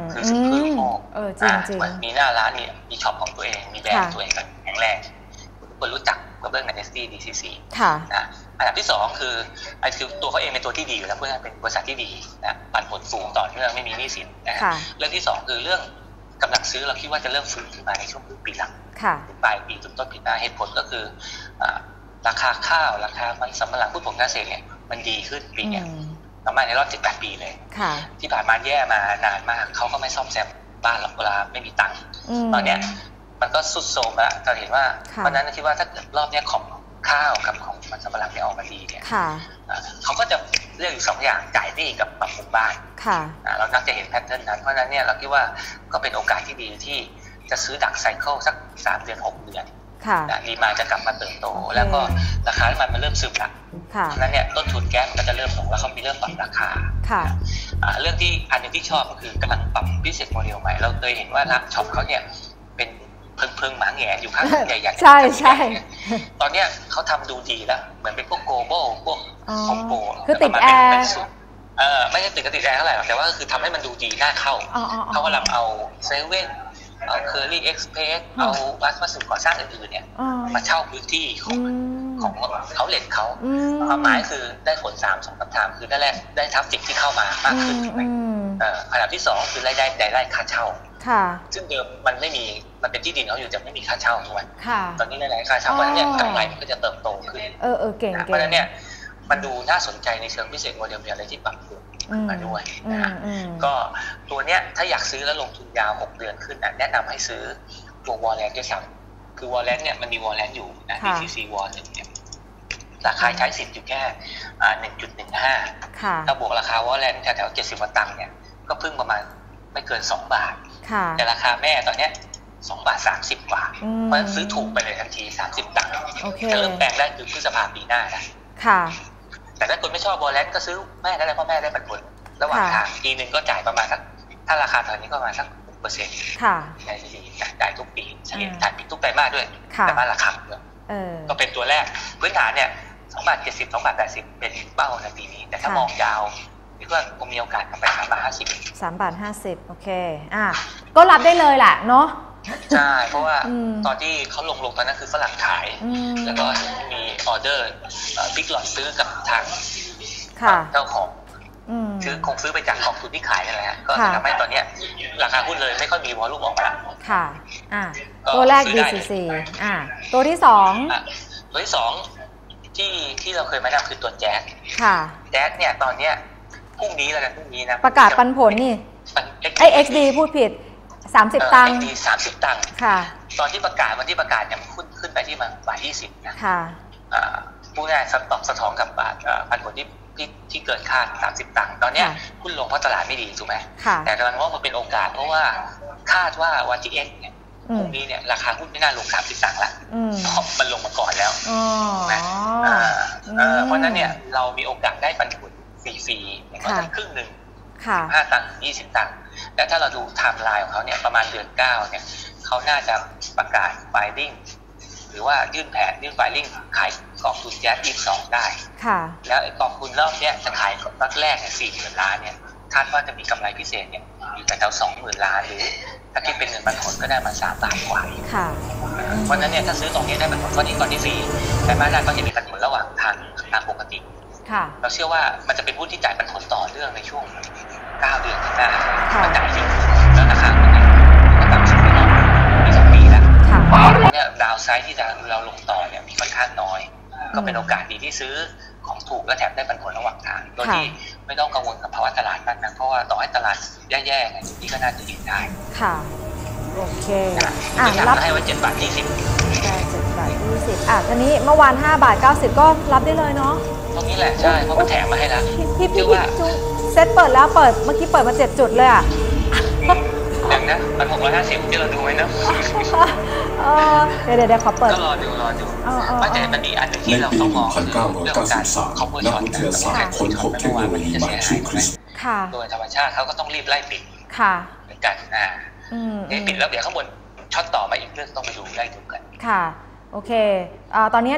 [SPEAKER 2] คือสุดคือโลก
[SPEAKER 1] จริง
[SPEAKER 2] ๆมีหน้าร้านมีช็อปของตัวเองมีแบรนด์ตัวเองแข็งแรงคนรู้จักกับเรื่อง Dynasty DCC นะอันดับที่2คือตัวเขาเองเป็นตัวที่ดีอยู่แล้วเพื่อเป็นบริษัทที่ดีนะปันผลสูงต่อเนื่องไม่มีหนี้สินนะเรื่องที่2คือเรื่องกำลังซื้อเราคิดว่าจะเริ่มฟื้นขึ้นมาในช่วงปีหลังถึงปลายปีถึงต้นปีหน้าเหตุผลก็คือราคาข้าวราคามันสำปะหลังพืชผลการเกษตรเนี่ยมันดีขึ้นปีนี้ประมาณในรอบ 7-8 ปีเลยที่ผ่านมาแย่มานานมากเขาก็ไม่ซ่อมแซมบ้านหรอกเวลาไม่มีตังค์ตอนเนี้ยมันก็สุดโทรมแล้วเราเห็นว่าเพราะนั้นคิดว่าถ้าเกิดรอบนี้ของข้าวกับของมันสำปะหลังเนี่ยออกมาดีเนี่ยเขาก็จะเลือกอยู่2อย่างจ่ายหนี้กับปรับปรุงบ้านเราน่าจะเห็นแพทเทิร์นนั้นเพราะนั้นเนี่ยเราคิดว่าก็เป็นโอกาสที่ดีที่จะซื้อดักไซเคิลสัก3 เดือน 6 เดือนดีมาจะกลับมาเติบโตแล้วก็ราคาน้ำมันเริ่มซึมละเพราะนั้นเนี่ยต้นทุนแก๊สมันก็จะเริ่มลงแล้วเขามีเริ่มปรับราคาเรื่องที่อันนึงที่ชอบก็คือกำลังปรับพิเศษโมเดลใหม่เราเคยเห็นว่าร้านช็อปเขาเนี่ยเป็นเพิ่งหมาแง่อยู่ข้างใหญ่ๆ
[SPEAKER 1] ใช่
[SPEAKER 2] ตอนเนี้ยเขาทำดูดีแล้วเหมือนเป็นพวกโกลบอลพวกคอมโบ
[SPEAKER 1] คือติดแอร์
[SPEAKER 2] ไม่ใช่ติดแอร์เท่าไหร่หรอกแต่ว่าคือทำให้มันดูดีน่าเข้าเขากำลังเอาเซเว่นเอาเคอรี่เอ็กซ์เพรสเอาวัสดุก่อสร้างอื่นๆเนี่ยมาเช่าพื้นที่ของเขาเลทเขาความหมายคือได้ผล2 คำถามคือได้ทราฟฟิกที่เข้ามามากขึ้นอันดับที่2คือรายได้ค่าเช่าซึ่งเดิมมันไม่มีมันเป็นที่ดินเขาอยู่จะไม่มีค่าเช่าถูกไหมตอนนี้รายได้ค่าเช่าเพราะฉะนั้นเนี่ยกำไรมันก็จะเติบโตขึ้น
[SPEAKER 1] เก่ง
[SPEAKER 2] เพราะฉะนั้นเนี่ยมันดูน่าสนใจในเชิงพิเศษโมเดลมีอะไรที่ปรับปรุงมาด้วยนะก็ตัวเนี้ยถ้าอยากซื้อแล้วลงทุนยาว6 เดือนขึ้นแนะนำให้ซื้อตัววอลเลนด้วยซ้ำคือวอลเลนเนี่ยมันมีวอลเลนอยู่นะ DCC วอล1เนี่ยราคาใช้สิทธิ์อยู่แค่ 1.15 ถ้าบวกราคาวอลเลนแถวๆ70 ตังค์เนี่ยก็เพิ่งประมาณไม่เกิน2 บาทแต่ราคาแม่ตอนเนี้ย2.30 บาทกว่าเพราะฉะนั้นซื้อถูกไปเลยทันที30 ตังค์จะเริ่มแปลงได้คือพฤษภาคมปีหน้านะแต่ถ้าคนไม่ชอบวอลเลนก็ซื้อแม่ได้เลยเพราะแม่ได้ปันผลระหว่างทางปีนึงก็จ่ายประมาณสักถ้าราคาตอนนี้ก็ประมาณสัก 6% ได้ดีจ่ายทุกปีเฉลี่ยจ่ายปีทุกไตรมาสด้วยแต่มาราคาก็เป็นตัวแรกพื้นฐานเนี่ย2.70 บาท2.80 เป็นเป้าในปีนี้แต่ถ้ามองยาวคิดว่าคงมีโอกาสกลับไป
[SPEAKER 1] 3.50โอเคก็รับได้เลยแหละเนาะ
[SPEAKER 2] ใช่เพราะว่าตอนที่เขาลงตอนนั้นคือฝรั่งขายแล้วก็มีออเดอร์บิ๊กหลอดซื้อกับทางเจ้าของคงซื้อไปจากกองทุนที่ขายนั่นแหละก็ทำให้ตอนนี้ราคาหุ้นเลยไม่ค่อยมีวอลลุ่มออกมาละ
[SPEAKER 1] ค่ะตัวแรก DCC ตัวที่2
[SPEAKER 2] ที่เราเคยมาแนะนำคือตัวแจ๊สเนี่ยตอนเนี้ยพรุ่งนี้แล้วกันพรุ่งนี้นะ
[SPEAKER 1] ประกาศปันผลนี่XD พูดผิด30 ตังค์
[SPEAKER 2] XD 30 ตังค์ตอนที่ประกาศวันที่ประกาศเนี่ยขึ้นไปที่มันบาท20นะผู้ง่ายตอบสะท้อนกับบาทปันผลที่เกินคาด30 ตังค์ตอนนี้หุ้นลงเพราะตลาดไม่ดีถูกไหมแต่กำลังว่ามันเป็นโอกาสเพราะว่าคาดว่าวันที่ X เนี่ยพรุ่งนี้เนี่ยราคาหุ้นไม่น่าลง30 ตังค์ละเพราะมันลงมาก่อนแล้วนะเพราะนั้นเนี่ยเรามีโอกาสได้ปันผลฟรีๆอย่างน้อยสักครึ่งหนึ่ง15 ตังค์20 ตังค์และถ้าเราดูไทม์ไลน์ของเขาเนี่ยประมาณเดือน9เนี่ยเขาน่าจะประกาศไฟลิ่งหรือว่ายื่นไฟลิ่งขายกองทุนแจ๊สอีก2ได้แล้วกองทุนรอบนี้จะขายรอบแรกเนี่ย40,000 ล้านเนี่ยคาดว่าจะมีกำไรพิเศษเนี่ยอยู่แถว20,000 ล้านหรือถ้าคิดเป็นเงินปันผลก็ได้มา3 บาทกว่าเพราะนั้นเนี่ยถ้าซื้อตรงนี้ได้ปันผลก้อนที่ฟรีแต่มาหน้าก็จะมีปันผลระหว่างทางปกติเราเชื่อว่ามันจะเป็นหุ้นที่จ่ายปันผลต่อเนื่องในช่วง9 เดือนข้างหน้ามันจ่ายจริงแล้วราคามันต่ำสุดในรอบปี2 ปีแล้วเนี่ยดาวไซด์ที่เราลงต่อเนี่ยมีค่อนข้างน้อยก็เป็นโอกาสดีที่ซื้อของถูกและแถมได้ปันผลระหว่างทางโดยที่ไม่ต้องกังวลกับภาวะตลาดมากนักเพราะว่าต่อให้ตลาดแย่ๆเนี่ยนี่ก็น่าจะยืนได้
[SPEAKER 1] โอเค
[SPEAKER 2] รับให้ไว้7.20 บาท
[SPEAKER 1] 7.20 บาททีนี้เมื่อวาน5.90 บาทก็รับได้เลยเนาะ
[SPEAKER 2] ตรงนี้แหละใช่เพราะมันแถมมาให้แล้ว
[SPEAKER 1] พี่เซ็ตเปิดแล้วเมื่อกี้เปิดมา7 จุดเลย
[SPEAKER 2] อย่างนะมัน650ที่เราดูไว้นะ
[SPEAKER 1] เดี๋ยวขอเปิด
[SPEAKER 2] ก็รอดูแต่มันมีอันนึงที่เราต้องมองคือเรื่องการคอมเวอร์ช็อตนะค้นพบเทคโนโลยีใหม่ชื่อคริสโดยธรรมชาติเขาก็ต้องรีบไล่ปิดเหมือนกันปิดแล้วเดี๋ยวข้างบนช็อตต่อมาอีกเรื่องต้องไปดูได้ดูกัน
[SPEAKER 1] โอเคตอนนี้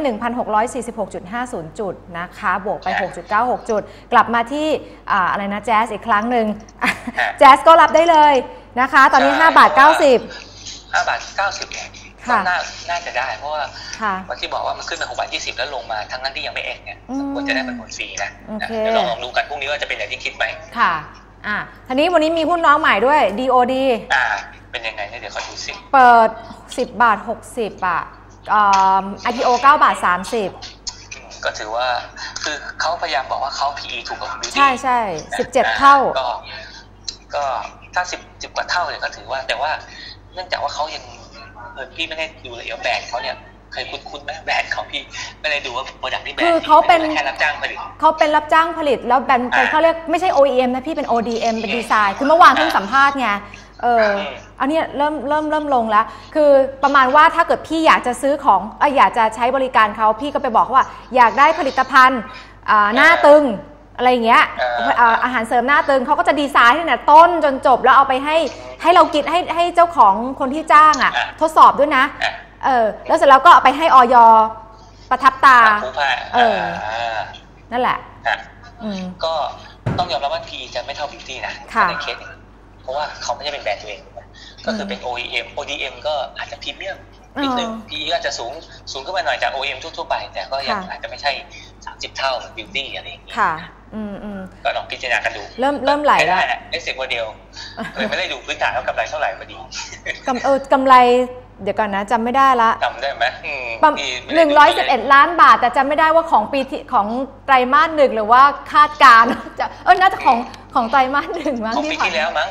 [SPEAKER 1] 1,646.50 จุดนะคะบวกไป 6.96 จุดกลับมาที่อะไรนะแจ๊สอีกครั้งหนึ่งแจ๊สก็รับได้เลยนะคะตอนนี้5 บาท 90
[SPEAKER 2] 5 บาท 90เนี่ยก็น่าจะได้เพราะว่าเมื่อกี้บอกว่ามันขึ้นไป6 บาท 20แล้วลงมาทั้งนั้นที่ยังไม่เอ็กเนี่ยควรจะได้เป็นผลฟรีนะเดี๋ยวลองดูกันพรุ่งนี้ว่าจะเป็นอย่างที่คิดไหม
[SPEAKER 1] ค่ะทีนี้วันนี้มีหุ้นน้องใหม่ด้วย DOD
[SPEAKER 2] เป็นยังไงเนี่ยเดี๋ยวเขาดูสิ
[SPEAKER 1] เปิด10 บาท 60อ่ะIPO 9 บาท 30
[SPEAKER 2] ก็ถือว่าคือเขาพยายามบอกว่าเขา PE ถูกกว่า Beauty
[SPEAKER 1] ใช่17 เท่า
[SPEAKER 2] ก็ถ้า10 กว่าเท่าเนี่ยก็ถือว่าแต่ว่าเนื่องจากว่าเขายังพี่ไม่ได้ดูละเอียดแบรนด์เขาเนี่ยเคยคุ้นไหมแบรนด์ของพี่ไม่ได้ดูว่าโปรดักต์นี่แบรนด์คือ
[SPEAKER 1] เขาเป็น
[SPEAKER 2] แค่รับจ้างผลิต
[SPEAKER 1] แล้วแบรนด์เขาเรียกไม่ใช่ OEM นะพี่เป็น ODM เป็นดีไซน์คือเมื่อวานเพิ่งสัมภาษณ์ไงอันนี้เริ่มลงแล้วคือประมาณว่าถ้าเกิดพี่อยากจะซื้อของอยากจะใช้บริการเขาพี่ก็ไปบอกว่าอยากได้ผลิตภัณฑ์หน้าตึงอะไรอย่างเงี้ยอาหารเสริมหน้าตึงเขาก็จะดีไซน์ตั้งแต่ต้นจนจบแล้วเอาไปให้เรากินให้เจ้าของคนที่จ้างทดสอบด้วยนะแล้วเสร็จแล้วก็เอาไปให้อย.ประทับตานั่นแหละ
[SPEAKER 2] ก็ต้องยอมรับว่า PE จะไม่เท่า Beauty นะในเคสนี้เพราะว่าเขาไม่ใช่เป็นแบรนด์ตัวเองก็คือเป็น ODM ก็อาจจะพรีเมียมนิดนึง PE ก็อาจจะสูงขึ้นมาหน่อยจาก OEM ทั่วไปแต่ก็ยังอาจจะไม่ใช่30 เท่า Beauty อะไรอย่างนี้ก็ลองพิจารณากันดู
[SPEAKER 1] เริ่มไหลแล้ว
[SPEAKER 2] ได้เสียงโมเดลเลยไม่ได้ดูพื้นฐานแล้วกำไรเท่าไหร่พอดี
[SPEAKER 1] กำไรเดี๋ยวก่อนนะจำไม่ได้ละ
[SPEAKER 2] จำได้ไหม
[SPEAKER 1] 111 ล้านบาทแต่จำไม่ได้ว่าของปีของไตรมาส 1หรือว่าคาดการณ์จะน่าจะของไตรมาส 1มั้ง
[SPEAKER 2] ที่ผ่านแล้วมั้ง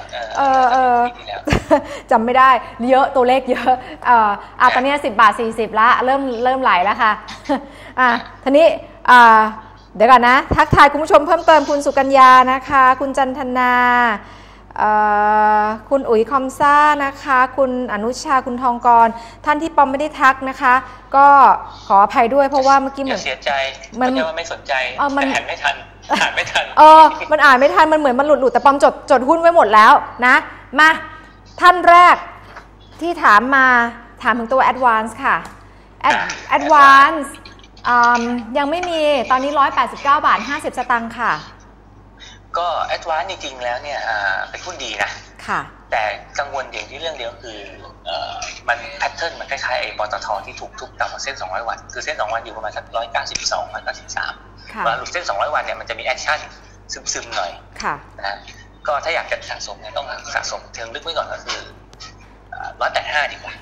[SPEAKER 1] จำไม่ได้เยอะตัวเลขเยอะตอนนี้10 บาท 40ละเริ่มไหลแล้วค่ะทีนี้เดี๋ยวก่อนนะทักทายคุณผู้ชมเพิ่มเติมคุณสุกัญญานะคะคุณจันทนาคุณอุ๋ยคอมซ่านะคะคุณอนุชาคุณทองกรท่านที่ปอมไม่ได้ทักนะคะก็ขออภัยด้วยเพราะว่าเมื่อกี้เหมือน
[SPEAKER 2] เสียใจมันไม่สนใจแต่อ่านไม่ทัน
[SPEAKER 1] มันอ่านไม่ทันมันเหมือนมันหลุดแต่ปอมจดหุ้นไว้หมดแล้วนะมาท่านแรกที่ถามถึงตัว Advance ค่ะ Advance ยังไม่มีตอนนี้189 บาท 50 สตางค์ค่ะ
[SPEAKER 2] ก็ Advance จริงๆแล้วเนี่ยเป็นหุ้นดีนะ
[SPEAKER 1] ค่ะ
[SPEAKER 2] แต่กังวลอย่างที่เรื่องเดียวคือมันแพทเทิร์นมันคล้ายๆไอ้ปตท.ที่ถูกทุบต่ำกว่าเส้น200 วันคือเส้น200 วันอยู่ประมาณสัก192 193เวลาหลุดเส้น200 วันเนี่ยมันจะมีแอคชั่นซึมๆหน่อยนะก็ถ้าอยากจะสะสมเนี่ยต้องสะสมเชิงลึกไว้ก่อนก็คือ185ดีกว่า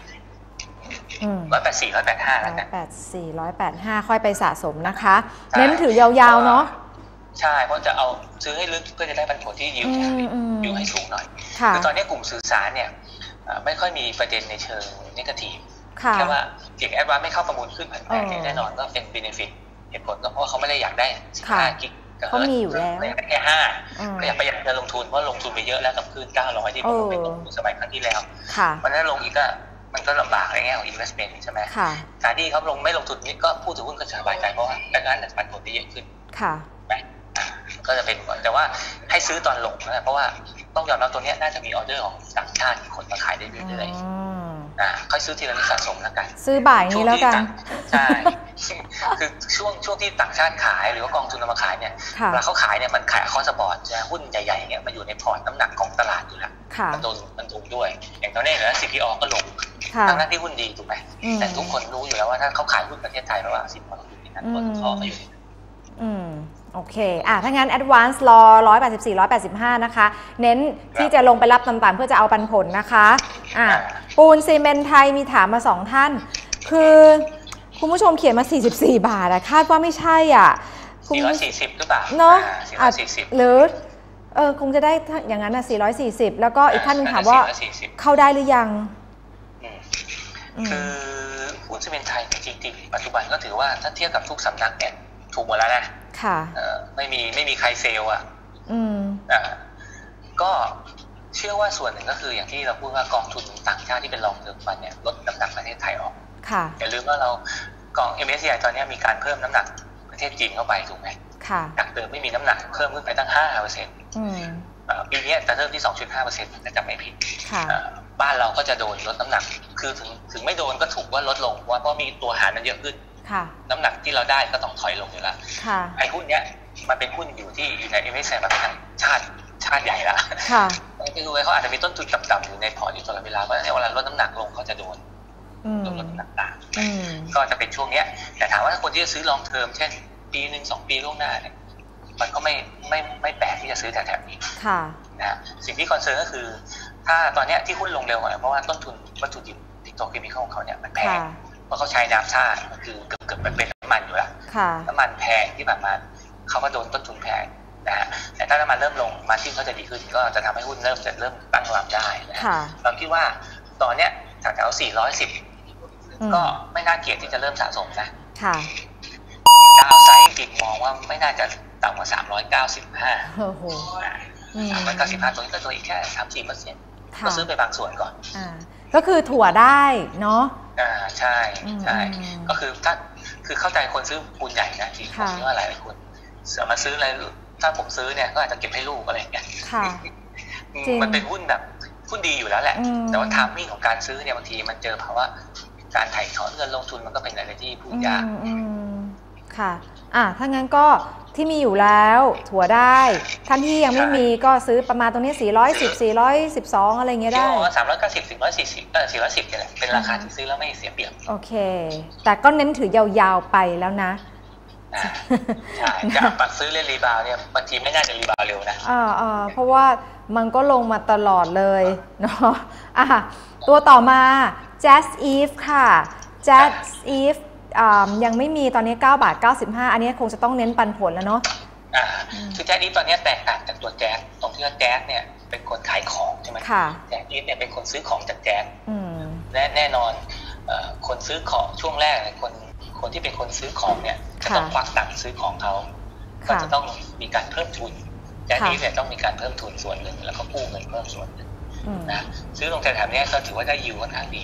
[SPEAKER 2] 184 185แล้วกัน
[SPEAKER 1] 184 185ค่อยไปสะสมนะคะเน้นถือยาวๆเนาะ
[SPEAKER 2] ใช่เพราะจะเอาซื้อให้ลึกเพื่อจะได้ปันผลที่อยู่ให้สูงหน่อยคือตอนนี้กลุ่มสื่อสารเนี่ยไม่ค่อยมีประเด็นในเชิงนิเกทีฟแค่ว่าเก่งแอดวานซ์ไม่เข้าประมูลขึ้นผันแปรแน่นอนก็เป็นเบเนฟิตเหตุผลก็เพราะว่าเขาไม่ได้อยากได้15 กิก
[SPEAKER 1] เขามีอยู่แล้ว
[SPEAKER 2] แค่5อยากประหยัดเงินลงทุนเพราะลงทุนไปเยอะแล้วกับคืน900ที่ผมเป็นลงทุนสมัยครั้งที่แล้ววันนั้นลงอีกก็มันก็ลำบากในแง่ของ investment ใช่ไหมการที่เขาไม่ลงทุนนี่ก็ผู้ถือหุ้นก็สบายใจเพราะว่าการงานปันผลได้เยอะขึ้นก็จะเป็นแต่ว่าให้ซื้อตอนลงนะเพราะว่าต้องยอมรับตัวนี้น่าจะมีออเดอร์ของต่างชาติคนมาขายได้เรื่อยๆค่อยซื้อทีละนิดสะสมแล้วกัน
[SPEAKER 1] ซื้อบ่ายนี้แล้วกัน
[SPEAKER 2] ใช่คือช่วงที่ต่างชาติขายหรือว่ากองทุนมาขายเนี่ยเวลาเขาขายเนี่ยมันขายคอสบอร์ดใช่หุ้นใหญ่ๆเนี่ยมันอยู่ในพอร์ตน้ำหนักของตลาดอยู่แล้วมันโดนด้วยอย่างตอนนี้เหลือ CPO ก็ลงทั้งนั้นที่หุ้นดีถูกไหมแต่ทุกคนรู้อยู่แล้วว่าถ้าเขาขายหุ้นประเทศไทยแปลว่า10%อยู่ในนั้นต้นทอมาอยู่
[SPEAKER 1] โอเคถ้างั้น Advance รอ184 185นะคะเน้นที่จะลงไปรับต่ำๆเพื่อจะเอาปันผลนะคะปูนซีเมนต์ไทยมีถามมา2ท่านคือคุณผู้ชมเขียนมา44 บาทคาดว่าไม่ใช่
[SPEAKER 2] 440หรือเปล่า
[SPEAKER 1] เนาะ440หรือคงจะได้อย่างนั้น440แล้วก็อีกท่านนึงถามว่าเข้าได้หรือยัง
[SPEAKER 2] คือปูนซีเมนต์ไทยจริงๆปัจจุบันก็ถือว่าถ้าเทียบกับทุกสำนักเนี่ยถูกหมดแล้วนะ
[SPEAKER 1] ค่ะ
[SPEAKER 2] ไม่มีใครเซลล์ก็เชื่อว่าส่วนหนึ่งก็คืออย่างที่เราพูดว่ากองทุนต่างชาติที่เป็นรองเทอมฟันเนี่ยลดน้ำหนักประเทศไทยออก
[SPEAKER 1] ค่ะ
[SPEAKER 2] อย่าลืมว่าเรากอง MSCI ตอนนี้มีการเพิ่มน้ำหนักประเทศจีนเข้าไปถูกไหม
[SPEAKER 1] ค่ะ
[SPEAKER 2] จากเดิมไม่มีน้ำหนักเพิ่มขึ้นไปตั้ง 5%ปีนี้จะเริ่มที่ 2.5% ถ้าจำไม่ผิดบ้านเราก็จะโดนลดน้ำหนักคือถึงไม่โดนก็ถูกว่าลดลงเพราะมีตัวหารมันเยอะขึ้นน้ำหนักที่เราได้ก็ต้องถอยลงอยู่แล้วไอ้หุ้นเนี้ยมันเป็นหุ้นอยู่ใน MSCI มาเป็นชาติใหญ่ละคือเขาอาจจะมีต้นทุนต่ำๆอยู่ในพอร์ตอยู่ตลอดเวลาเพราะฉะนั้นเวลาลดน้ำหนักลงเขาจะโดนลดน้ำหนักต่างก็จะเป็นช่วงเนี้ยแต่ถามว่าถ้าคนที่จะซื้อลองเทอมเช่นปีนึง2 ปีล่วงหน้าเนี่ยมันก็ไม่แปลกที่จะซื้อแถวๆนี้นะสิ่งที่คอนเซิร์นก็คือถ้าตอนนี้ที่หุ้นลงเร็วเพราะว่าต้นทุนวัตถุดิบปิโตรเคมีของเขาเนี่ยมันแพงเพราะเขาใช้น้ำชาติมันคือเกือบเป็นน้ำมันอยู่แล้วน้ำมันแพงที่ผ่านมาเขาก็โดนต้นทุนแพงนะฮะแต่ถ้าน้ำมันเริ่มลงมาที่เขาจะดีขึ้นก็จะทำให้หุ้นเริ่มตั้งรับได้นะเราคิดว่าตอนเนี้ยแถว410ก็ไม่น่าเกลียดที่จะเริ่มสะสมนะดาวไซด์จริงมองว่าไม่น่าจะต่ำกว่า395
[SPEAKER 1] โอ้โห
[SPEAKER 2] 395ตัวนี้ก็ตัวอีกแค่ 3-4% ก็ซื้อไปบางส่วนก่อน
[SPEAKER 1] ก็คือถั่วได้เนาะ
[SPEAKER 2] ใช่ก็คือถ้าคือเข้าใจคนซื้อปูนใหญ่นะจริงผมคิดว่าหลายคนมาซื้ออะไรถ้าผมซื้อเนี่ยก็อาจจะเก็บให้ลูกอะไรอย่างเงี้ยมันเป็นหุ้นแบบหุ้นดีอยู่แล้วแหละแต่ว่าไทมิ่งของการซื้อเนี่ยบางทีมันเจอภาวะการถ่ายถอนเงินลงทุนมันก็เป็นอะไรที่พูดยาก
[SPEAKER 1] ค่ะถ้างั้นก็ที่มีอยู่แล้วถั่วได้ท่านที่ยังไม่มีก็ซื้อประมาณตรงนี้410 412อะไรเงี้ยได้
[SPEAKER 2] 390 410เนี่ยแหละเป็นราคาที่ซื้อแล้วไม่เสียเปรียบ
[SPEAKER 1] โอเคแต่ก็เน้นถือยาวๆไปแล้วนะ
[SPEAKER 2] ใช่จากปัดซื้อเล่นรีบาวเนี่ยบางทีไม่น่าจะรีบาวเร็วนะ
[SPEAKER 1] เพราะว่ามันก็ลงมาตลอดเลยเนาะตัวต่อมา Jazz Eve ค่ะ Jazz Eveยังไม่มีตอนนี้9.95 อันนี้คงจะต้องเน้นปันผลแล้วเนาะ
[SPEAKER 2] คือแจ๊สนี้ตอนนี้แตกต่างจากตัวแจ๊สตรงที่ว่าแจ๊สเนี่ยเป็นคนขายของใช่ไหมแจ๊สนี้เนี่ยเป็นคนซื้อของจากแจ๊สและแน่นอนคนซื้อของช่วงแรกคนที่เป็นคนซื้อของเนี่ยจะต้องควักตังค์ซื้อของเขาก็จะต้องมีการเพิ่มทุนแจ๊สนี้เนี่ยต้องมีการเพิ่มทุนส่วนหนึ่งแล้วก็กู้เงินเพิ่มส่วนหนึ่งนะซื้อลงแถวๆนี้ก็ถือว่าได้ยิวค่อนข้างดี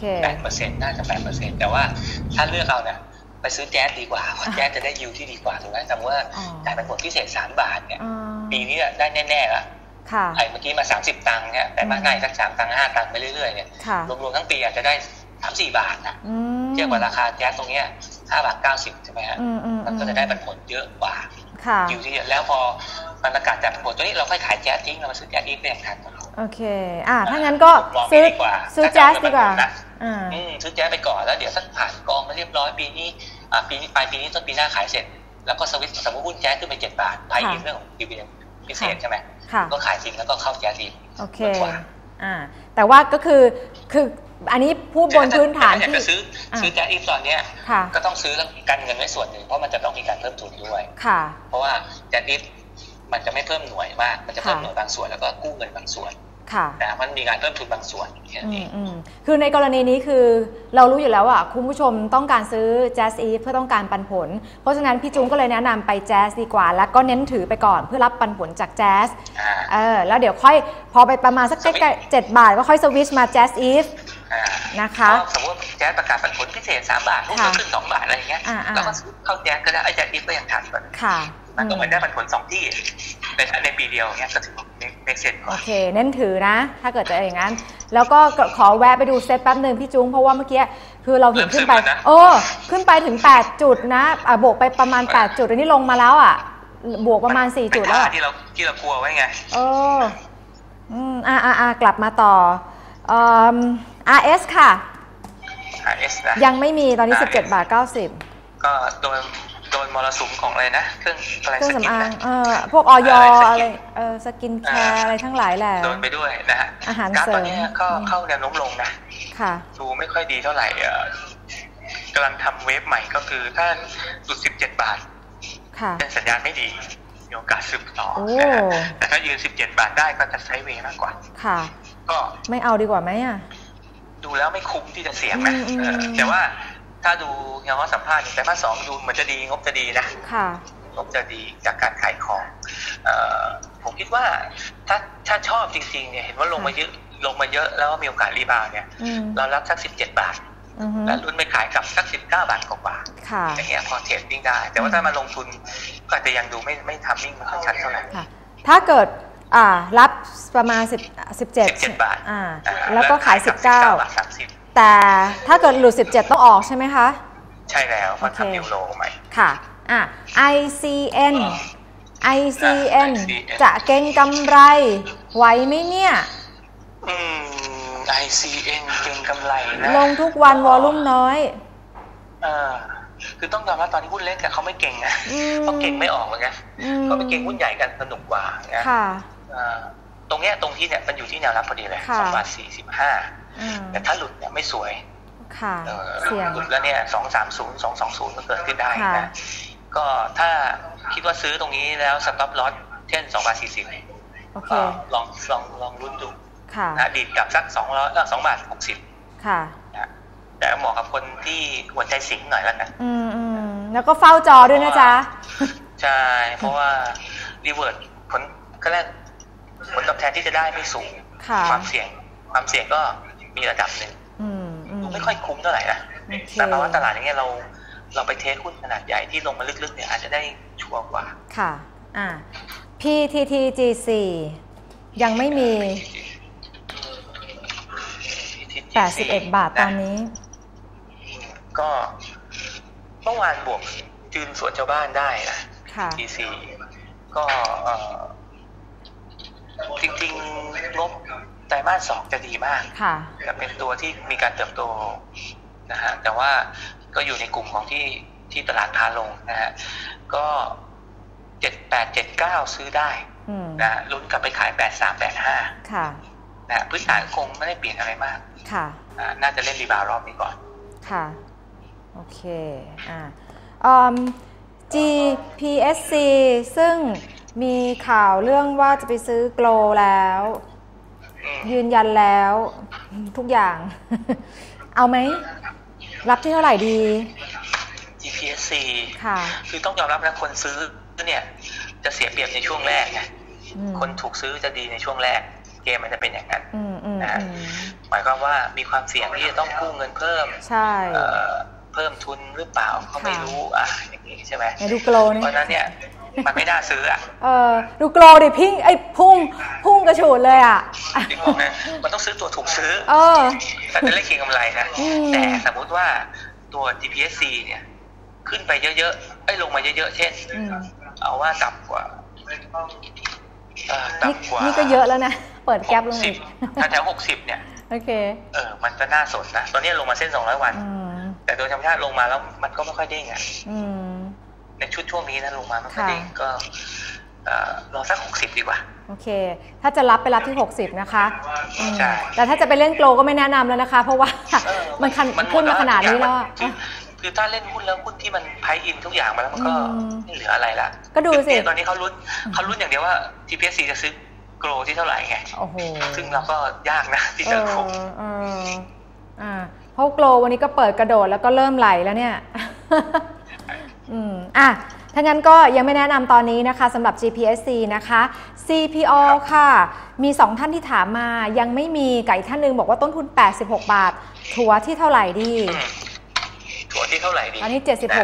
[SPEAKER 2] 8% น่าจะ 8% แต่ว่าถ้าเลือกเอาเนี่ยไปซื้อแจ๊สดีกว่าเพราะแจ๊สจะได้ยิวที่ดีกว่าถูกไหมแต่ว่าจ่ายเป็นผลพิเศษ3 บาทเนี่ยปีนี้ได้แน่ๆละไอ้เมื่อกี้มา30 ตังค์เนี่ยแต่มาง่ายสัก3 ตังค์ 5 ตังค์ไปเรื่อยๆเนี่ยรวมๆทั้งปีอาจจะได้ 3-4 บาทนะเทียบกับราคาแจ๊สตรงเนี้ย5.90 ใช่ไหมฮะมันก็จะได้ผลเยอะกว่ายิวที่แล้วพอมันประกาศจากผลตัวนี้เราค่อยขายแจ๊สทิ้งเรามาซื้อแจ๊สอีกอย่างทัน
[SPEAKER 1] โอเคถ้างั้นก็ซื้อแจ๊สดีกว่า
[SPEAKER 2] ซื้อแจ๊สไปก่อนแล้วเดี๋ยวสักผ่านกองมาเรียบร้อยปีนี้ปลายปีนี้ต้นปีหน้าขายเสร็จแล้วก็สวิตช์สมมติหุ้นแจ๊สขึ้นไป7 บาทภายในเรื่องของดิวิเดนด์พิเศษใช่ไหมก็ขายจริงแล้วก็เข้าแจ๊สอีก
[SPEAKER 1] โอเคแต่ว่าก็คืออันนี้พูดบนพื้นฐาน
[SPEAKER 2] ที่ซื้อแจ๊สอีกตอนนี้ก็ต้องซื้อกันเงินไว้ส่วนหนึ่งเพราะมันจะต้องมีการเพิ่มทุนด้วยเพราะว่าแจ๊สอีกมันจะไม่เพิ่มหน่วยมากมันจะเพิ่มหน่วยบางส่วนแล้วก็กู้เงินบางส่วนแต่มันมีการเพิ่มทุนบางส่วนแค่นี้
[SPEAKER 1] คือในกรณีนี้คือเรารู้อยู่แล้วคุณผู้ชมต้องการซื้อ Jazz Eve เพื่อต้องการปันผลเพราะฉะนั้นพี่จุ้งก็เลยแนะนำไป Jazz ดีกว่าแล้วก็เน้นถือไปก่อนเพื่อรับปันผลจาก Jazz แล้วเดี๋ยวค่อยพอไปประมาณสักใกล้ๆ7 บาทก็ค่อยสวิชมา Jazz Eve นะคะ
[SPEAKER 2] สมมติแจ๊สประกาศปันผลพิเศษ3 บาทหุ้นก็ขึ้น2 บาทอะไรอย่างเงี้ยแล้วก็เข้าแจ๊สก็ได้แจ๊สอีฟก็ยังทันก่อนมันก็เหมือนได้ปันผล2 ที่ในปีเดียวเงี้ยก็ถือว่าเมคเซนส์
[SPEAKER 1] โอเคเน้นถือนะถ้าเกิดจะอย่างนั้นแล้วก็ขอแวะไปดูเซตแป๊บนึงพี่จุ้งเพราะว่าเมื่อกี้คือเราเห็นขึ้นไปขึ้นไปถึง8 จุดนะบวกไปประมาณ8 จุดอันนี้ลงมาแล้วบวกประมาณ4 จุดแล้ว
[SPEAKER 2] ที่เรากลัวไว้ไง
[SPEAKER 1] กลับมาต่อRS ค่ะ
[SPEAKER 2] RS นะ
[SPEAKER 1] ยังไม่มีตอนนี้17.90
[SPEAKER 2] ก็โดนมรสุมของอะไรนะเครื่อง
[SPEAKER 1] สำอางพวกอยอะไรสกินแคร์อะไรทั้งหลายแหละ
[SPEAKER 2] โดนไปด้วยนะฮะ
[SPEAKER 1] อาหารเสริม
[SPEAKER 2] ตอนนี้ก็เข้าแนวโน้มลงนะดูไม่ค่อยดีเท่าไหร่กำลังทำเวฟใหม่ก็คือถ้าสุด17 บาทเป็นสัญญาณไม่ดีมีโอกาสซึมต่อแต่ถ้ายืน17 บาทได้ก็จะไซด์เวย์มากกว่า
[SPEAKER 1] ก็ไม่เอาดีกว่าไหม
[SPEAKER 2] ดูแล้วไม่คุ้มที่จะเสี่ยงนะแต่ว่าถ้าดูอย่างว่าสัมภาษณ์แต่ภาค2ดูเหมือนจะดีงบจะดีนะงบจะดีจากการขายของผมคิดว่าถ้าชอบจริงๆเนี่ยเห็นว่าลงมาเยอะแล้วมีโอกาสรีบาวเนี่ยเรารับสัก17 บาทแล้วลุ้นไปขายกับสัก19 บาทกว่าอย่างเงี้ยพอเทรดดิ้งได้แต่ว่าถ้ามาลงทุนก็จะยังดูไม่ทำนิ่งไม่ค่อยชัดเท่าไหร่
[SPEAKER 1] ถ้าเกิดรับประมาณ17
[SPEAKER 2] บาท
[SPEAKER 1] แล้วก็ขาย19 บาท 30แต่ถ้าเกิดหลุด17ต้องออกใช่ไหมคะ
[SPEAKER 2] ใช่แล้วเพราะทำนิวโลใหม่
[SPEAKER 1] ค่ะICN จะเก็งกำไรไหวไหมเนี่ย
[SPEAKER 2] ICN เก่งกำไรนะ
[SPEAKER 1] ลงทุกวันวอลุ่มน้อย
[SPEAKER 2] คือต้องยอมรับตอนนี้หุ้นเล็กแต่เขาไม่เก่งนะเขาเก่งไม่ออกเหมือนกันเขาไปเก่งหุ้นใหญ่กันสนุกกว่านะตรงที่เนี่ยมันอยู่ที่แนวรับพอดีเลย2.45แต่ถ้าหลุดเนี่ยไม่สวยหลุดแล้วเนี่ย230 220มันเกิดขึ้นได้นะก็ถ้าคิดว่าซื้อตรงนี้แล้วสต็อปลอสเช่น2.40ลองลุ้นดูนะดีดกับสัก2.60ค่ะแต่เหมาะกับคนที่หัวใจสิงหน่อยแล้วกัน
[SPEAKER 1] แล้วก็เฝ้าจอด้วยนะจ๊ะ
[SPEAKER 2] ใช่เพราะว่ารีเวิร์สผลตอบแทนที่จะได้ไม่สูงความเสี่ยงก็มีระดับหนึ่งไม่ค่อยคุ้มเท่าไหร่นะแต่ภาวะตลาดอย่างเงี้ยเราไปเทคหุ้นขนาดใหญ่ที่ลงมาลึกๆเนี่ยอาจจะได้ชัวร์กว่า
[SPEAKER 1] ค่ะPTTGC ยังไม่มี81 บาทตอนนี้
[SPEAKER 2] ก็เมื่อวานบวกจืนสวนชาวบ้านได้นะ TC ก็จริงๆงบไตรมาส 2จะดีมากจะเป็นตัวที่มีการเติบโตนะฮะแต่ว่าก็อยู่ในกลุ่มของที่ตลาดพาลงนะฮะก็78 79ซื้อได้นะลุ้นกลับไปขาย83 85ค่ะนะพื้นฐานคงไม่ได้เปลี่ยนอะไรมากค่ะน่าจะเล่นรีบาวรอบนี้ก่อน
[SPEAKER 1] ค่ะโอเคGPSC ซึ่งมีข่าวเรื่องว่าจะไปซื้อโกลแล้วยืนยันแล้วทุกอย่างเอาไหมรับที่เท่าไหร่ดี
[SPEAKER 2] GPSC ค่ะคือต้องยอมรับนะคนซื้อเนี่ยจะเสียเปรียบในช่วงแรกไงคนถูกซื้อจะดีในช่วงแรกเกมมันจะเป็นอย่างนั้นนะหมายความว่ามีความเสี่ยงที่จะต้องกู้เงินเพิ่ม
[SPEAKER 1] ใช่
[SPEAKER 2] เพิ่มทุนหรือเปล่าเขาไม่รู้อย่างนี้ใช่ไหม
[SPEAKER 1] ดูโกลนี่
[SPEAKER 2] เพราะนั้นเนี่ยมันไม่น่าซื้อ
[SPEAKER 1] ดูโกลดิพุ่งกระฉูดเลย
[SPEAKER 2] จริงๆนะมันต้องซื้อตัวถูกซื้อแต่จะเล่นเก็งกำไรนะแต่สมมติว่าตัว GPSC เนี่ยขึ้นไปเยอะๆลงมาเยอะๆเช่นเอาว่าต่ำกว่า
[SPEAKER 1] นี่ก็เยอะแล้วนะเปิดแก๊ปลงอีก
[SPEAKER 2] แถว60เนี่ย
[SPEAKER 1] โอเค
[SPEAKER 2] มันก็น่าสนนะตอนนี้ลงมาเส้น200วันแต่โดยธรรมชาติลงมาแล้วมันก็ไม่ค่อยเด้งในชุดช่วงนี้นะลงมาไม่ค่อยเด้งก็รอสัก60ดีกว่า
[SPEAKER 1] โอเคถ้าจะรับไปรับที่60นะคะแต่ถ้าจะไปเล่นโกลก็ไม่แนะนำแล้วนะคะเพราะว่ามันขึ้นมาขนาดนี้แล้ว
[SPEAKER 2] คือถ้าเล่นหุ้นแล้วหุ้นที่มันไพอินทุกอย่างมาแล้วมันก็ไม่เหลืออะไรละ
[SPEAKER 1] ก็ดูสิ
[SPEAKER 2] ตอนนี้เขาลุ้นอย่างเดียวว่า TPSC จะซื้อโกลที่เท่าไหร่ไงซึ่งเราก็ยากนะที่จะคุม
[SPEAKER 1] เพราะโกลวันนี้ก็เปิดกระโดดแล้วก็เริ่มไหลแล้วเนี่ยถ้างั้นก็ยังไม่แนะนำตอนนี้นะคะสำหรับ GPSC นะคะ CPO ค่ะมี2ท่านที่ถามมายังไม่มีกับอีกท่านนึงบอกว่าต้นทุน86 บาทถัวที่เท่าไหร่ดี
[SPEAKER 2] ถัวที่เท่าไหร่ดี
[SPEAKER 1] ตอนนี้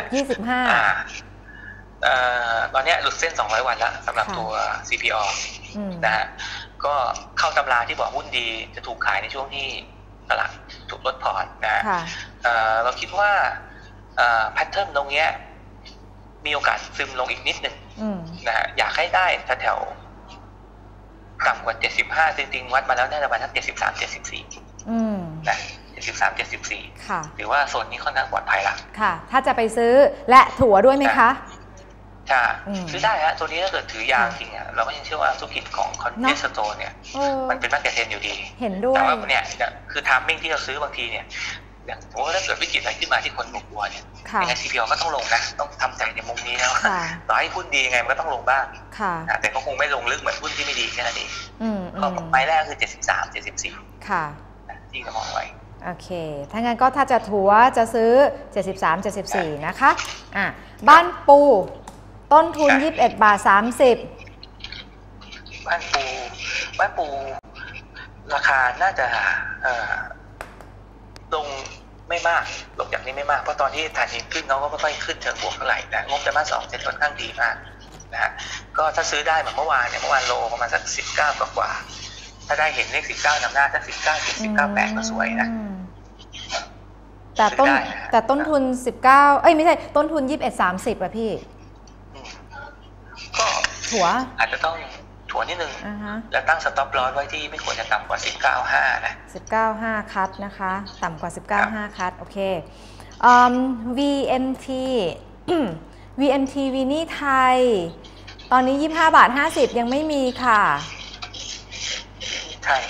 [SPEAKER 1] 76.25
[SPEAKER 2] ตอนนี้หลุดเส้น200วันแล้วสำหรับตัว CPO นะฮะก็เข้าตำราที่บอกหุ้นดีจะถูกขายในช่วงที่ตลาดถูกลดพอร์ตนะเราคิดว่าแพทเทิร์นตรงนี้มีโอกาสซึมลงอีกนิดนึงนะฮะอยากให้ได้แถวต่ำกว่า75จริงๆวัดมาแล้วน่าจะประมาณ73-74นะ73-74หรือว่าโซนนี้ค่อนข้างปลอดภัยละ
[SPEAKER 1] ค่ะถ้าจะไปซื้อและถั่วด้วยไหมคะ
[SPEAKER 2] ใช่ซื้อได้ฮะตัวนี้ถ้าเกิดถือยาวจริงเราก็ยังเชื่อว่าธุรกิจของคอนเนสโตเนี่ยมันเป็นมาร์เก็ตเทรนด์อยู่ดี
[SPEAKER 1] เห็นด้วย
[SPEAKER 2] แต่ว่าเนี่ยคือไทมิ่งที่เราซื้อบางทีเนี่ยอย่างสมมติว่าถ้าเกิดวิกฤตอะไรขึ้นมาที่คนกลัวเนี่ยยังไง CPO ก็ต้องลงนะต้องทำใจในมุมนี้แล้วต่อให้หุ้นดียังไงมันก็ต้องลงบ้างแต่ก็คงไม่ลงลึกเหมือนหุ้นที่ไม่ดีแค่นั้นเองก็ไม้แรกคือ73-74
[SPEAKER 1] ค่ะ
[SPEAKER 2] ที่จะมองไว้
[SPEAKER 1] โอเคถ้างั้นก็ถ้าจะถัวจะซื้อ73-74นะคะบ้านปูต้นทุน21.30 บาท
[SPEAKER 2] บ้านปูราคาน่าจะลงไม่มากลงจากนี้ไม่มากเพราะตอนที่ฐานหินขึ้นเขาก็ไม่ค่อยขึ้นเชิงบวกเท่าไหร่นะงบไตรมาส 2จะค่อนข้างดีมากนะฮะก็ถ้าซื้อได้เหมือนเมื่อวานโลประมาณสัก19กว่าถ้าได้เห็นเลข19นำหน้าถ้า19.19.8ก็สวยนะ
[SPEAKER 1] แต่ต้นทุน19ไม่ใช่ต้นทุน21.30ป่ะพี่
[SPEAKER 2] ก็
[SPEAKER 1] ถัว
[SPEAKER 2] อาจจะต้องถัหัวนิดนึงแล้วตั้งสต็อปลอสไว้ที่ไม่ควรจะต่ำกว่า 19.5 นะ
[SPEAKER 1] 19.5 คัทนะคะต่ำกว่า 19.5 คัทโอเคVMT VMT วีนี่ไทยตอนนี้25.50 ยังไม่มีค่ะ
[SPEAKER 2] ไทย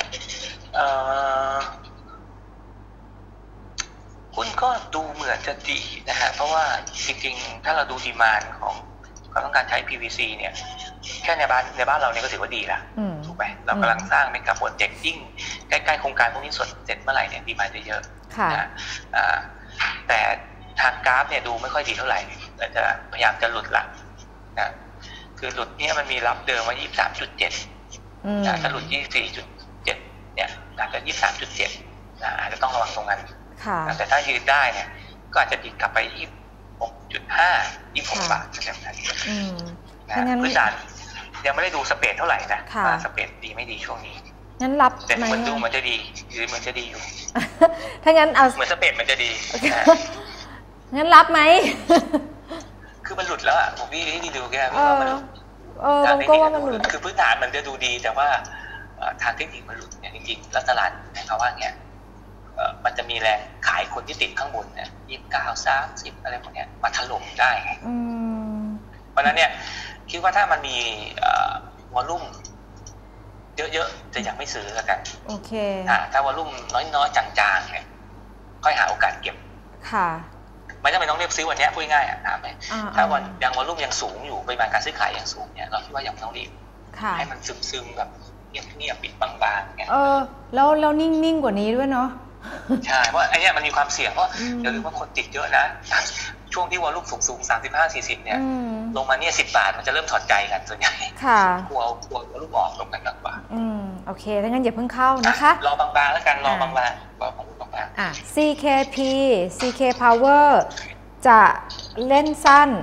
[SPEAKER 2] หุ้นก็ดูเหมือนจะดีนะฮะเพราะว่าจริงๆถ้าเราดูดีมานด์ของความต้องการใช้ PVC เนี่ยแค่ในบ้านเราเนี่ยก็ถือว่าดีละถูกไหมเรากำลังสร้างเป็นกับโปรเจกต์ยิ่งใกล้ๆโครงการพวกนี้เสร็จเมื่อไหร่เนี่ยดีมานด์จะเยอะนะแต่ทางกราฟเนี่ยดูไม่ค่อยดีเท่าไหร่จะพยายามจะหลุดละนะคือหลุดเนี่ยมันมีรับเดิมว่า 23.7 ถ้าหลุด 24.7 เนี่ยอาจจะ 23.7 อาจจะต้องระวังตรงนั้นแต่ถ้ายืนได้เนี่ยก็อาจจะดีกลับไป 26.5 26 บาทใช่ไหมพื้นฐานยังไม่ได้ดูสเปรดเท่าไหร่นะสเปรดดีไม่ดีช่วงนี้
[SPEAKER 1] งั้นรับ
[SPEAKER 2] แต่เหมือนดูมันจะดีหรือมันจะดีอยู่
[SPEAKER 1] ถ้างั้นเอา
[SPEAKER 2] เหมือนสเปรดมันจะดี
[SPEAKER 1] งั้นรับไหม
[SPEAKER 2] คือมันหลุดแล้วอ่ะผมพี่ที่ดูแค่มันหลุด
[SPEAKER 1] ผมก็ว่ามันหลุด
[SPEAKER 2] คือพื้นฐานมันจะดูดีแต่ว่าทางเทคนิคมันหลุดเนี่ยจริงๆแล้วตลาดเขาว่าเงี้ยมันจะมีแรงขายคนที่ติดข้างบนเนี่ย29 30อะไรพวกเนี้ยมาถล่มได้เพราะนั้นเนี่ยคิดว่าถ้ามันมีวอลลุ่มเยอะๆจะยังไม่ซื้อแล้วกัน
[SPEAKER 1] โอเค
[SPEAKER 2] ถ้าวอลลุ่มน้อยๆจางๆเนี่ยค่อยหาโอกาสเก็บ
[SPEAKER 1] ค่ะ
[SPEAKER 2] ไม่จำเป็นต้องเรียกซื้อวันนี้พูดง่ายถามไหมถ้าวันยังวอลลุ่มยังสูงอยู่ปริมาณการซื้อขายยังสูงเนี่ยเราคิดว่ายังไม่ต้องรีบให้มันซึมๆแบบเงียบๆปิดบางๆเนี่ย
[SPEAKER 1] แล้วนิ่งๆกว่านี้ด้วยเนาะ
[SPEAKER 2] ใช่เพราะไอ้นี่มันมีความเสี่ยงเพราะอย่าลืมว่าคนติดเยอะนะช่วงที่วอลลุ่มสูง 35-40 เนี่ยลงมาเนี่ย10 บาทมันจะเริ่มถอดใจกันส่วนใหญ่กลัววอลลุ่มออกลงกันมากกว่า
[SPEAKER 1] โอเคถ้างั้นอย่าเพิ่งเข้านะคะ
[SPEAKER 2] รอบางๆแล้วกันรอบางๆ
[SPEAKER 1] CKP CK Power จะเล่นสั้น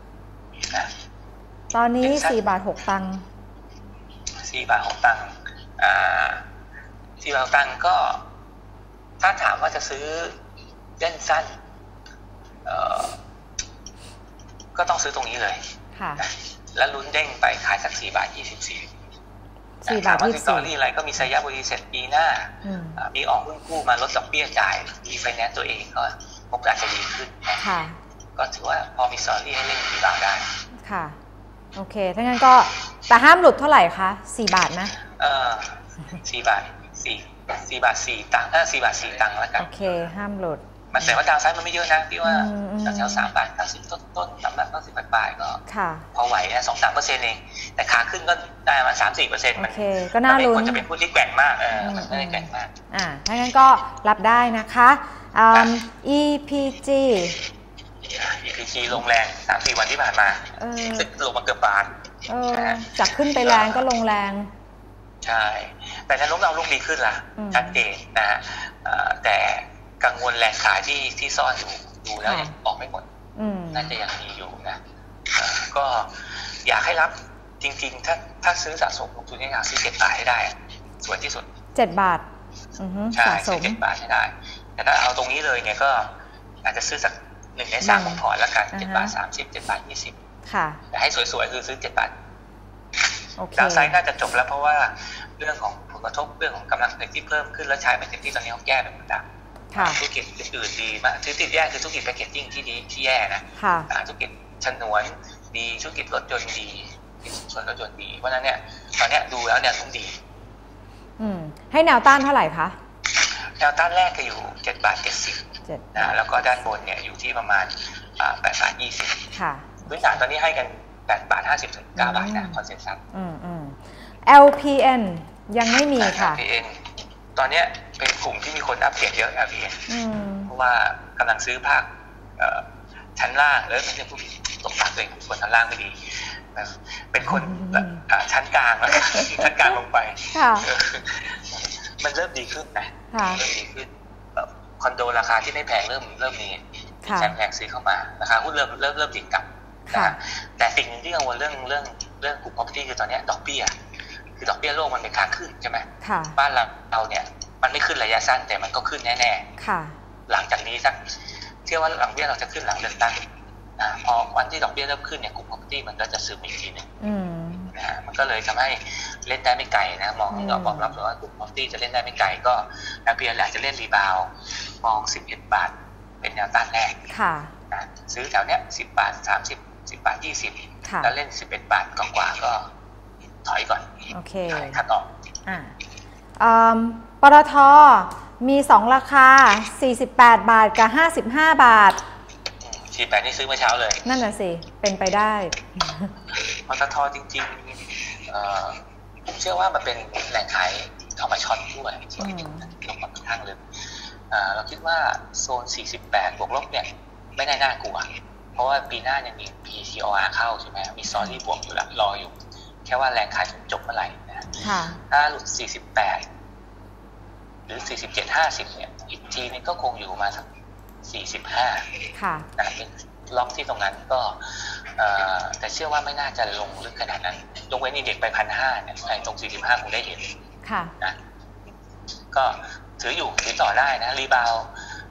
[SPEAKER 1] ตอนนี้4 บาท 6 ตังค์
[SPEAKER 2] 4 บาท 6 ตังค์4 บาท 6 ตังค์ก็ถ้าถามว่าจะซื้อเล่นสั้นก็ต้องซื้อตรงนี้เลยแล้วลุ้นเด้งไปขายสัก4 บาท 24ถามว่าสตอรี่อะไรก็มีไซยะบริเสร็จปีหน้ามีออกหุ้นกู้มาลดดอกเบี้ยจ่ายมีไฟแนนซ์ตัวเองก็โอกาสจะดีขึ้นก็ถือว่าพอมีสตอรี่ให้เล่น4 บาทได้
[SPEAKER 1] ค่ะโอเคถ้างั้นก็แต่ห้ามหลุดเท่าไหร่คะ4 บาทนะ
[SPEAKER 2] 4 บาท4 บาท 4 ตังค์ถ้า4 บาท 4 ตังค์แล้วกัน
[SPEAKER 1] โอเคห้ามหลุด
[SPEAKER 2] มันแต่ว่าดาวไซด์มันไม่เยอะนะพี่ว่าแถว3 บาท 90 ต้นสำหรับ90 บาทก็พอไหวนะ 2-3% เองแต่ขาขึ้นก็ได้มา 3-4%
[SPEAKER 1] มันก็น่าลุ้น
[SPEAKER 2] มันจะเป็นหุ้นที่แกว่งมากมันไม่ได้แกว่งมาก
[SPEAKER 1] ถ้างั้นก็รับได้นะคะEPG
[SPEAKER 2] ลงแรง 3-4 วันที่ผ่านมาลงมาเกือบบาท
[SPEAKER 1] จากขึ้นไปแรงก็ลงแรง
[SPEAKER 2] ใช่แต่ถ้าล้มเราลงดีขึ้นล่ะชัดเจนนะฮะแต่กังวลแรงขายที่ซ่อนอยู่ดูแล้วยังออกไม่หมดน่าจะยังมีอยู่นะก็อยากให้รับจริงๆถ้าซื้อสะสมลงทุนอยากซื้อ7 บาทให้ได้สวยที่สุด
[SPEAKER 1] 7 บาท
[SPEAKER 2] ใช่ซื้อ7 บาทให้ได้แต่ถ้าเอาตรงนี้เลยเนี่ยก็อาจจะซื้อสัก1 ใน 3ของพอร์ตแล้วกัน7 บาท 30 7 บาท 20
[SPEAKER 1] ค่ะ
[SPEAKER 2] แต่ให้สวยๆคือซื้อ7 บาทดาวไซด์น่าจะจบแล้วเพราะว่าเรื่องของผลกระทบเรื่องของกำลังผลิตที่เพิ่มขึ้นแล้วใช้ไม่เต็มที่ตอนนี้เขาแก้ไปหมดแล้วธุรกิจอื่นดีมากธุรกิจแย่คือธุรกิจแพคเกจจิ้งที่ดีที่แย่นะธุรกิจฉนวนดีธุรกิจรถยนต์ดีส่วนรถยนต์ดีเพราะนั้นเนี่ยตอนนี้ดูแล้วเนี่ยต้องดี
[SPEAKER 1] ให้แนวต้านเท่าไหร่คะ
[SPEAKER 2] แนวต้านแรกก็อยู่7 บาท 70นะแล้วก็ด้านบนเนี่ยอยู่ที่ประมาณ8 บาท 20ค่ะพื้นฐานตอนนี้ให้กัน8 บาท 50 ถึง 9 บาทนะคอนเซ็ปต์
[SPEAKER 1] LPN ยังไม่มีค่ะ
[SPEAKER 2] LPN ตอนนี้เป็นกลุ่มที่มีคนอัปเกรดเยอะ LPN เพราะว่ากำลังซื้อภาคชั้นล่างแล้วไม่ใช่ผู้ตกตามตัวเองคนชั้นล่างไม่ดีเป็นคนชั้นกลางแล้วชั้นกลางลงไปมันเริ่มดีขึ้นนะเริ่มดีขึ้นคอนโดราคาที่ไม่แพงเริ่มมีแพงซื้อเข้ามาราคาหุ้นเริ่มติดกับแต่สิ่งหนึ่งที่กังวลเรื่องกลุ่ม property คือตอนนี้ดอกเบี้ยคือดอกเบี้ยโลกมันเป็นค้างขึ้นใช่ไหมบ้านเราเนี่ยมันไม่ขึ้นระยะสั้นแต่มันก็ขึ้นแน่ๆหลังจากนี้สักเชื่อว่าดอกเบี้ยเราจะขึ้นหลังเลือกตั้งพอวันที่ดอกเบี้ยเริ่มขึ้นเนี่ยกลุ่ม property มันก็จะซึมอีกทีนึงมันก็เลยทำให้เล่นได้ไม่ไกลนะมองที่เราบอกรับว่ากลุ่มมอลตี้จะเล่นได้ไม่ไกลก็นักเพียร์แหละจะเล่นรีบาวมอง11 บาทเป็นแนวต้านแรกนะซื้อแถวเนี้ย10 บาท 30 10 บาท 20แล้วเล่น11 บาทกว่าก็ถอยก่อน
[SPEAKER 1] โอเค
[SPEAKER 2] คัดออก
[SPEAKER 1] ปตท.มี2ราคา48 บาทกับ55 บาท
[SPEAKER 2] 48นี่ซื้อเมื่อเช้าเลย
[SPEAKER 1] นั่นน่ะสิเป็นไปได้
[SPEAKER 2] ปตท.จริงๆผมเชื่อว่ามันเป็นแหล่งขายเข้ามาช็อตด้วยส่วนหนึ่งลงมาค่อนข้างเลยเราคิดว่าโซน48บวกลบเนี่ยไม่ได้น่ากลัวเพราะว่าปีหน้ายังมี PCOR เข้าใช่ไหมมีซอรี่บวกอยู่ละรออยู่แค่ว่าแรงขายจบเมื่อไหร่นะถ้าหลุด48หรือ47-50เนี่ยอีกทีนึงก็คงอยู่มาสัก45
[SPEAKER 1] ค่ะ
[SPEAKER 2] นะเป็นล็อกที่ตรงนั้นก็แต่เชื่อว่าไม่น่าจะลงลึกขนาดนั้นยกเว้นอินเด็กซ์ไป 1,500 เนี่ยไอ้ตรง45คงได้เห็น
[SPEAKER 1] ค่ะ
[SPEAKER 2] นะก็ถือต่อได้นะรีบาว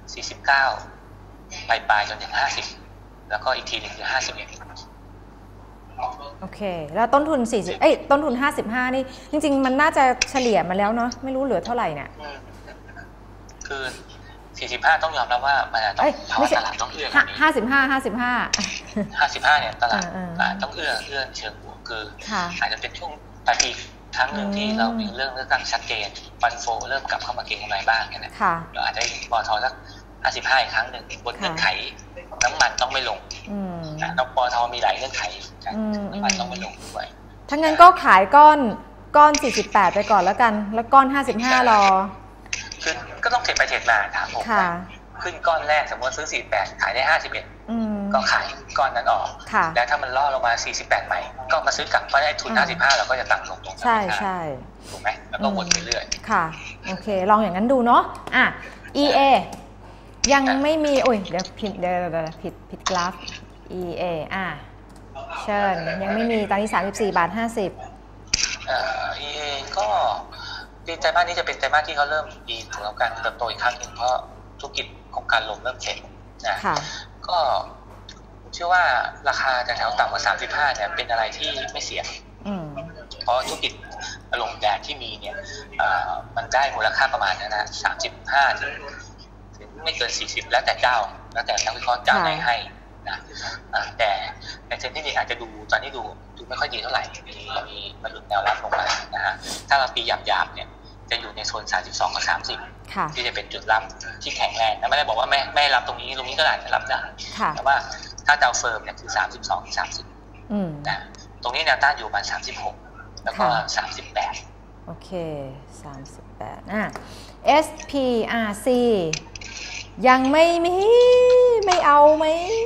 [SPEAKER 2] 49ปลายจนถึง50แล้วก็อีกทีนึงคือ51
[SPEAKER 1] โอเคแล้วต้นทุนต้นทุน55นี่จริงๆมันน่าจะเฉลี่ยมาแล้วเนาะไม่รู้เหลือเท่าไหร่เนี่ย
[SPEAKER 2] คือ45ต้องยอมรับว่ามันต้องภาวะตลาดต้องเอื้อ55เนี่ยตลาดต้องเอื้อเชิงบวกคืออาจจะเป็นช่วงปลายปีครั้งหนึ่งที่เรามีเรื่องเลือกตั้งชัดเจนฟันโฟเริ่มกลับเข้ามาเก็งกำไรบ้างเนี่ยเราอาจจะปตท.สัก55อีกครั้งหนึ่งบนเงื่อนไขน้ำมันต้องไม่ลงน้ำปตท.มีหลายเงื่อนไขน้ำมันต้องไม่ลงด้วย
[SPEAKER 1] ถ้างั้นก็ขายก้อน48ไปก่อนแล้วกันแล้วก้อน55รอ
[SPEAKER 2] คือก็ต้องเทรดไปเทรดมาถามผมขึ้นก้อนแรกสมมติซื้อ48ขายได้51ก็ขายก้อนนั้นออกแล้วถ้ามันล่อลงมา48ใหม่ก็มาซื้อกลับเพราะได้ทุน55เราก็จะต่ำลงตรงนั้น
[SPEAKER 1] ใช่
[SPEAKER 2] ถูกไหมแล้วก็วนไปเรื่อย
[SPEAKER 1] ค่ะโอเคลองอย่างนั้นดูเนาะEA ยังไม่มีเดี๋ยวผิดกราฟ EA เชิญยังไม่มีตอนนี้34 บาท 50
[SPEAKER 2] EA ก็ไตรมาสนี้จะเป็นไตรมาสที่เขาเริ่มดีของเราการเติบโตอีกครั้งหนึ่งเพราะธุรกิจของการลงเริ่มเสร็จนะก็ผมเชื่อว่าราคาจะแถวต่ำกว่า35เนี่ยเป็นอะไรที่ไม่เสี่ยงเพราะธุรกิจลงแดดที่มีเนี่ยมันได้มูลค่าประมาณนั้นนะ35ถึงไม่เกิน40แล้วแต่เจ้าแล้วแต่นักวิเคราะห์เจ้าไหนให้นะแต่ในเทรนด์ที่อาจจะดูตอนนี้ดูไม่ค่อยดีเท่าไหร่มีมันหลุดแนวรับลงมานะฮะถ้าเราตีหยาบๆเนี่ยจะอยู่ในโซน32กับ30ที่จะเป็นจุดรับที่แข็งแรงนะไม่ได้บอกว่าไม่รับตรงนี้ก็อาจจะรับได้แต่ว่าถ้าดาวเฟิร์มเนี่ยคือ32ถึง30นะตรงนี้แนวต้านอยู่ประมาณ36แล้วก็38
[SPEAKER 1] โอเค38SPRC ยังไม่เอาไหม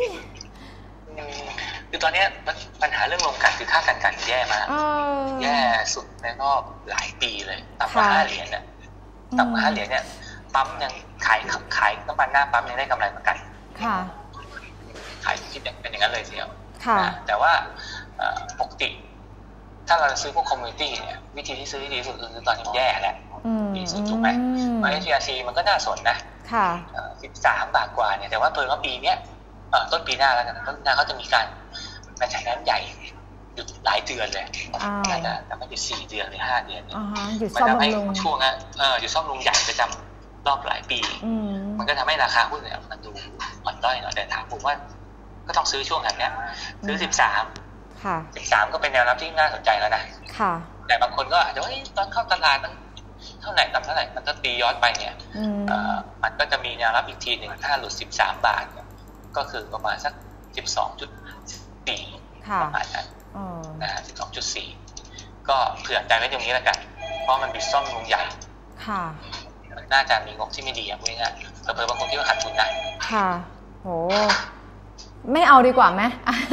[SPEAKER 2] คือตอนนี้ปัญหาเรื่องโรงกลั่นคือค่ากันแย่มากแย่สุดในรอบหลายปีเลยต่ำกว่า5 เหรียญเนี่ยต่ำกว่า5 เหรียญเนี่ยปั๊มยังขายน้ำมันหน้าปั๊มยังได้กำไรประกันขายคิดเป็นอย่างนั้นเลยทีเดียวแต่ว่าปกติถ้าเราซื้อพวกคอมมูนิตี้เนี่ยวิธีที่ซื้อที่ดีสุดคือตอนนี้แย่แหละดีสุดถูกไหมเพราะ SPRC มันก็น่าสนนะ13 บาทกว่าเนี่ยแต่ว่าเพิ่งว่าปีเนี้ยต้นปีหน้าแล้วกันต้นปีหน้าเขาจะมีการแมตช์นั้นใหญ่หยุดหลายเดือนเลยอาจจะแต่ไม่หยุด4 เดือนหรือ5 เดือนมันทำให้ช่วงนั้นหยุดซ่อมบำรุงใหญ่ประจำรอบหลายปีมันก็ทำให้ราคาหุ้นเนี่ยมันดูอ่อนด้อยหน่อยแต่ถามผมว่าก็ต้องซื้อช่วงนั้นเนี้ยซื้อ13ก็เป็นแนวรับที่น่าสนใจแล้วนะแต่บางคนก็อาจจะตอนเข้าตลาดมันเท่าไหร่ต่ำเท่าไหร่มันก็ตีย้อนไปเนี่ยมันก็จะมีแนวรับอีกทีหนึ่งถ้าหลุด13 บาทก็คือประมาณสัก 12.4 ประมาณนั้นนะฮะ 12.4 ก็เผื่อใจไว้ตรงนี้แล้วกันเพราะมันบิดซ่อมลงใหญ่มันน่าจะมีงบที่ไม่ดีอย่างนี้นะเผลอๆบางคนที่ว่าขาดทุนได้
[SPEAKER 1] โหไม่เอาดีกว่าไหม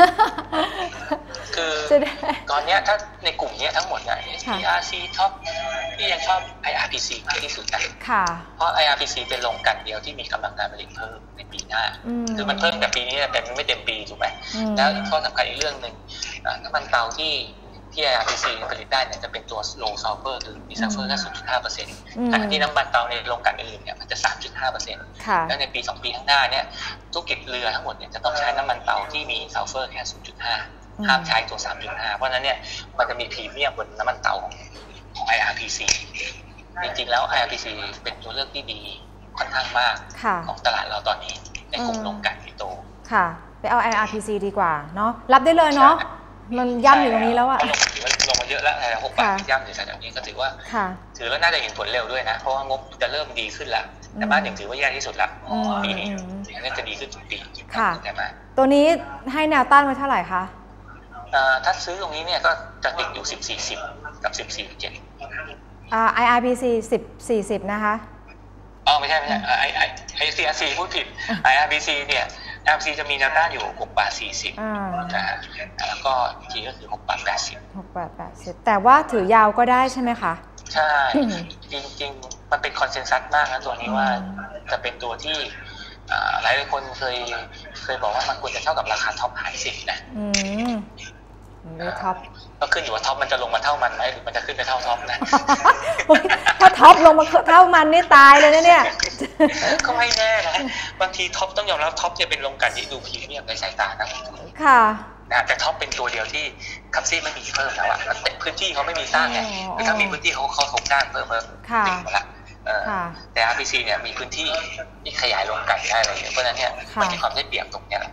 [SPEAKER 2] คือตอนนี้ถ้าในกลุ่มนี้ทั้งหมดเนี่ย SPRC ท็อปที่ยังชอบ IRPC มากที่สุดนะเพราะ IRPC เป็นโรงกลั่นเดียวที่มีกำลังการผลิตเพิ่มในปีหน้าคือมันเพิ่มแต่ปีนี้แต่ไม่เต็มปีถูกไหมแล้วข้อสำคัญอีกเรื่องหนึ่งน้ำมันเตาที่ IRPC ผลิตได้เนี่ยจะเป็นตัว low sulfur คือมี sulfur แค่ 0.5% ขณะที่น้ำมันเตาในโรงกลั่นอื่นเนี่ยมันจะ 3.5% แล้วในปี2 ปีข้างหน้าเนี่ยธุรกิจเรือทั้งหมดเนี่ยจะต้องใช้น้ำมันเตาที่มี sulfur แค่ 0.5 ห้ามใช้ตัว 3.5 เพราะนั้นเนี่ยมันจะมีพรีเมียมบนน้ำมันเตาของ IRPC จริงๆแล้ว IRPC เป็นตัวเลือกที่ดีค่อนข้างมากของตลาดเราตอนนี้ในกลุ่มโรงกลั่นปิโตร
[SPEAKER 1] ค่ะไปเอา IRPC ดีกว่าเนาะรับได้เลยเนาะมันย่ำอยู่ตรงนี้แล้วอะ
[SPEAKER 2] ลงมาเยอะแล้ว6 บาทย่ำอยู่แถวนี้ก็ถือว่าถือแล้วน่าจะเห็นผลเร็วด้วยนะเพราะว่างบจะเริ่มดีขึ้นแล้วแต่บ้านยังถือว่าแย่ที่สุดละปีนี้น่าจะดีขึ้นทุกปีใช่ไหม
[SPEAKER 1] ตัวนี้ให้แนวต้านไว้เท่าไหร่คะ
[SPEAKER 2] ถ้าซื้อตรงนี้เนี่ยก็จะติดอยู่10.40 กับ 14.7
[SPEAKER 1] IRPC 10.40 นะคะ
[SPEAKER 2] ไม่ใช่ICRC พูดผิด IRPC เนี่ย IRPC จะมีแนวต้านอยู่6 บาท 40นะฮะแล้วก็ทีก็คือ6 บาท 80
[SPEAKER 1] 6 บาท 80แต่ว่าถือยาวก็ได้ใช่ไหมคะ
[SPEAKER 2] ใช่จริงๆมันเป็นคอนเซนแซสมากนะตัวนี้ว่าจะเป็นตัวที่หลายคนเคยบอกว่ามันควรจะเท่ากับราคาท็อป50นะ
[SPEAKER 1] ท็อป
[SPEAKER 2] ก็ขึ้นอยู่ว่าท็อปมันจะลงมาเท่ามันไหมหรือมันจะขึ้นไปเท่าท็อปนะ
[SPEAKER 1] ถ้าท็อปลงมาเท่ามันนี่ตายเลยนะเนี่ย
[SPEAKER 2] ก็ไม่แน่นะบางทีท็อปต้องยอมรับท็อปจะเป็นโรงกลั่นที่ดูพรีเมียมในสายตานะ
[SPEAKER 1] ค่ะ
[SPEAKER 2] แต่ท็อปเป็นตัวเดียวที่คับซี่ไม่มีเพิ่มแล้วอ่ะพื้นที่เขาไม่มีสร้างไงถ้ามีพื้นที่เขาถมสร้างเพิ่มติดหมดละแต่ RPC เนี่ยมีพื้นที่ที่ขยายโรงกลั่นได้เลยเพราะฉะนั้นเนี่ยมันมีความได้เปรียบตรงนี้แหละ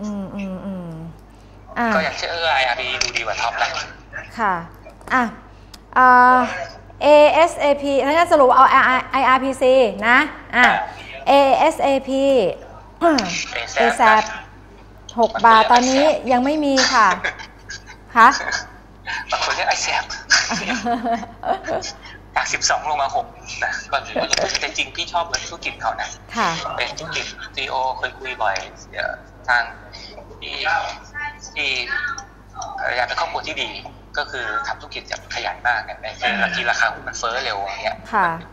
[SPEAKER 2] ก็อย่างเช่นIRPC ดูดีกว่าท็อปนะ
[SPEAKER 1] ค่ะASAP งั้นสรุปเอา IRPC นะASAP ASAP 6 บาทตอนนี้ยังไม่มีค่ะ
[SPEAKER 2] บางคนเรียก ICAP จาก12ลงมา6นะก็ถือว่าแต่จริงพี่ชอบเลยธุรกิจเขานะเป็นธุรกิจ CEO เคยคุยบ่อยทางที่พยายามเป็นครอบครัวที่ดีก็คือทำธุรกิจจะขยันมากเนี่ยในที่ราคาหุ้นมันเฟ้อเร็วอย่างเงี้ย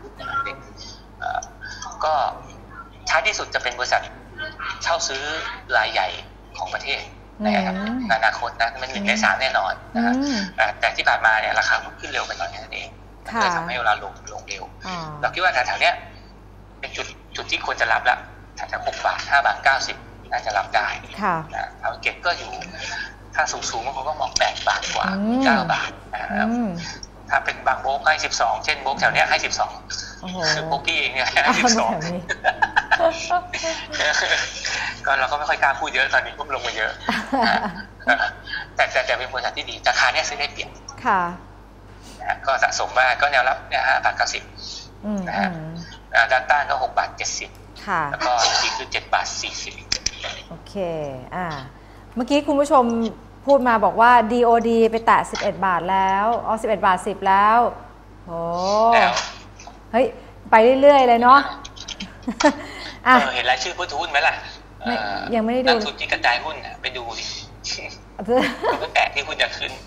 [SPEAKER 2] ก็ท้ายที่สุดจะเป็นบริษัทเช่าซื้อรายใหญ่ของประเทศนะครับในอนาคตนะมัน1 ใน 3แน่นอนนะฮะแต่ที่ผ่านมาเนี่ยราคาหุ้นขึ้นเร็วไปหน่อยนั่นเองเลยทำให้เวลาลงเร็วเราคิดว่าแถวๆเนี้ยเป็นจุดที่ควรจะรับละแถวๆ6 บาท 5 บาท 90น่าจะรับได้นะเอาเก็บก็อยู่ถ้าสูงๆมันก็มอง8 บาทกว่า9 บาทนะครับถ้าเป็นบางโบกให้12เช่นโบกแถวเนี้ยให้12คือโบกี้เองเนี่ยให้12ก็เราก็ไม่ค่อยกล้าพูดเยอะตอนนี้พุ่งลงมาเยอะแต่เป็นบริษัทที่ดีราคาเนี่ยซื้อได้เปรียบก็สะสมมาก็แนวรับเนี่ย5 บาท 90นะฮะด้านต้านก็6 บาท 70แล้วก็อีกคือ7 บาท 40
[SPEAKER 1] โอเคเมื่อกี้คุณผู้ชมพูดมาบอกว่า DOD ไปแตะ11 บาทแล้ว11 บาท 10แล้วโอ้เฮ้ยไปเรื่อยๆเลยเนาะ
[SPEAKER 2] เห็นรายชื่อผู้ถือหุ้นไหมล่ะ
[SPEAKER 1] ยังไม่ได้ดู
[SPEAKER 2] นักทุนที่กระจายหุ้นไปดูดิก็แตะที่หุ้นจะขึ้น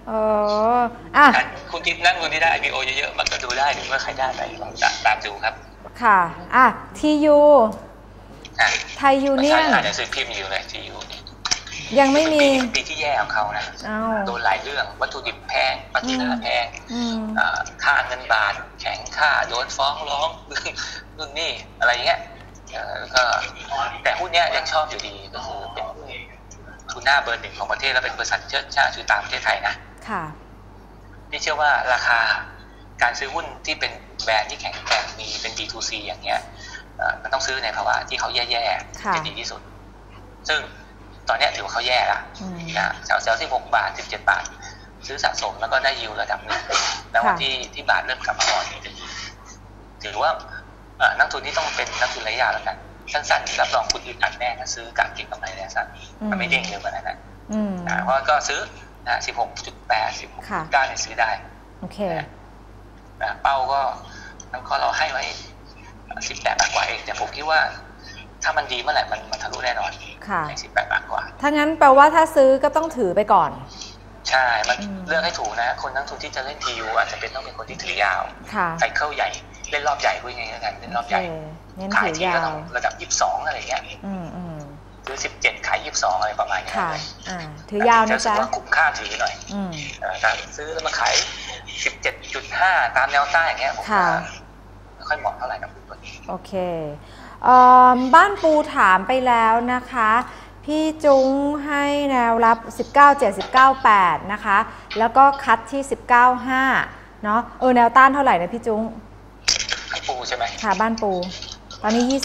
[SPEAKER 2] คุณที่นั่งคุณที่ได้ IPO เยอะๆมันก็ดูได้หรือว่าใครได้ไปลองตามดูครับ
[SPEAKER 1] ค่ะTU ไทยยูเนียน
[SPEAKER 2] อ่านหนังสือพิมพ์อยู่เลย TU
[SPEAKER 1] ยังไม่มี
[SPEAKER 2] ปีที่แย่ของเขานะโดนหลายเรื่องวัตถุดิบแพงปฏิทินแพงค่าเงินบาทแข็งค่าโดนฟ้องร้องนู่นนี่อะไรเงี้ยก็แต่หุ้นเนี้ยยังชอบอยู่ดีก็คือเป็นทุนหน้าเบอร์ 1ของประเทศและเป็นบริษัทเชิดชาติชื่อตามประเทศไทยนะพี่เชื่อว่าราคาการซื้อหุ้นที่เป็นแบรนด์ที่แข็งแกร่งมีเป็น B2C อย่างเงี้ยมันต้องซื้อในภาวะที่เขาแย่ๆจะดีที่สุดซึ่งตอนนี้ถือว่าเขาแย่ละนะแถวๆ16 บาท 17 บาทซื้อสะสมแล้วก็ได้ยิวระดับหนึ่งแล้ววันที่บาทเริ่มกลับมาอ่อนถือว่านักทุนที่ต้องเป็นนักทุนระยะยาวแล้วกันสั้นๆรับรองคุณอึดอัดแน่นะซื้อกะเก็งกำไรระยะสั้นมันไม่เด้งเร็วกว่านั้นนะเพราะก็ซื้อนะ16.8 16.9เนี่ยซื้อได้
[SPEAKER 1] โอเค
[SPEAKER 2] เป้าก็เราให้ไว้18 บาทกว่าเองแต่ผมคิดว่าถ้ามันดีเมื่อไหร่มันทะลุแน่นอนใน18 บาทกว่า
[SPEAKER 1] ถ้างั้นแปลว่าถ้าซื้อก็ต้องถือไปก่อน
[SPEAKER 2] ใช่มันเลือกให้ถูกนะคนนักทุนที่จะเล่น TU อาจจะต้องเป็นคนที่ถือยาวไซเคิลใหญ่เล่นรอบใหญ่พูดง่ายๆกันเล่นรอบใหญ่ขายทีก็ต้องระดับ22อะไรเงี้ยซื้อ17ขาย22อะไรประมาณนี้เลย
[SPEAKER 1] ถือยาวนะจ๊ะ
[SPEAKER 2] ว่าคุ้มค่าถือหน่อยแต่ซื้อแล้วมาขาย 17.5 ตามแนวต้านอย่างเงี้ยผมว่าไม่ค่อยเหมาะเท่าไหร่นะคุณตัวนี้
[SPEAKER 1] โอเคบ้านปูถามไปแล้วนะคะ P พี่จุ้งให้แนวรับ 19.7 19.8 นะคะแล้วก็คัดที่ 19.5 เนาะแนวต้านเท่าไหร่นะพี่จุ้ง
[SPEAKER 2] บ้านปูใช่ไหม
[SPEAKER 1] ค่ะบ้านปูตอนนี้ 20-50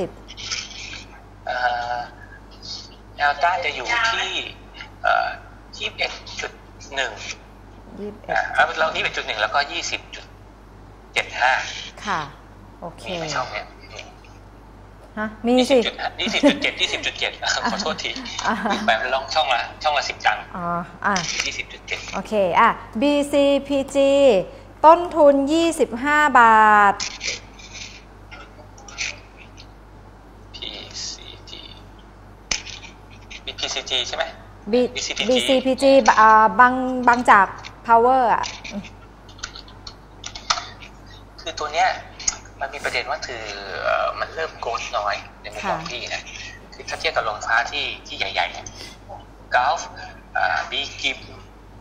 [SPEAKER 2] แนวต้านจะอยู่ที่21.1เรา21.1แล้วก็20.75
[SPEAKER 1] ค่ะโอเค
[SPEAKER 2] มีช่องเนี่ย
[SPEAKER 1] มีสิ
[SPEAKER 2] 20.7 ขอโทษทีไปลองช่องละ10 ตังค์20.7
[SPEAKER 1] โอเคBCPG ต้นทุน25 บาท
[SPEAKER 2] PCG ใช่ไหม
[SPEAKER 1] BCPG บางจาก Power
[SPEAKER 2] คือตัวเนี้ยมันมีประเด็นว่าคือมันเริ่มโกรธน้อยในมุมมองพี่นะคือถ้าเทียบกับโรงไฟฟ้าที่ใหญ่ๆเนี่ยกอล์ฟบีกิม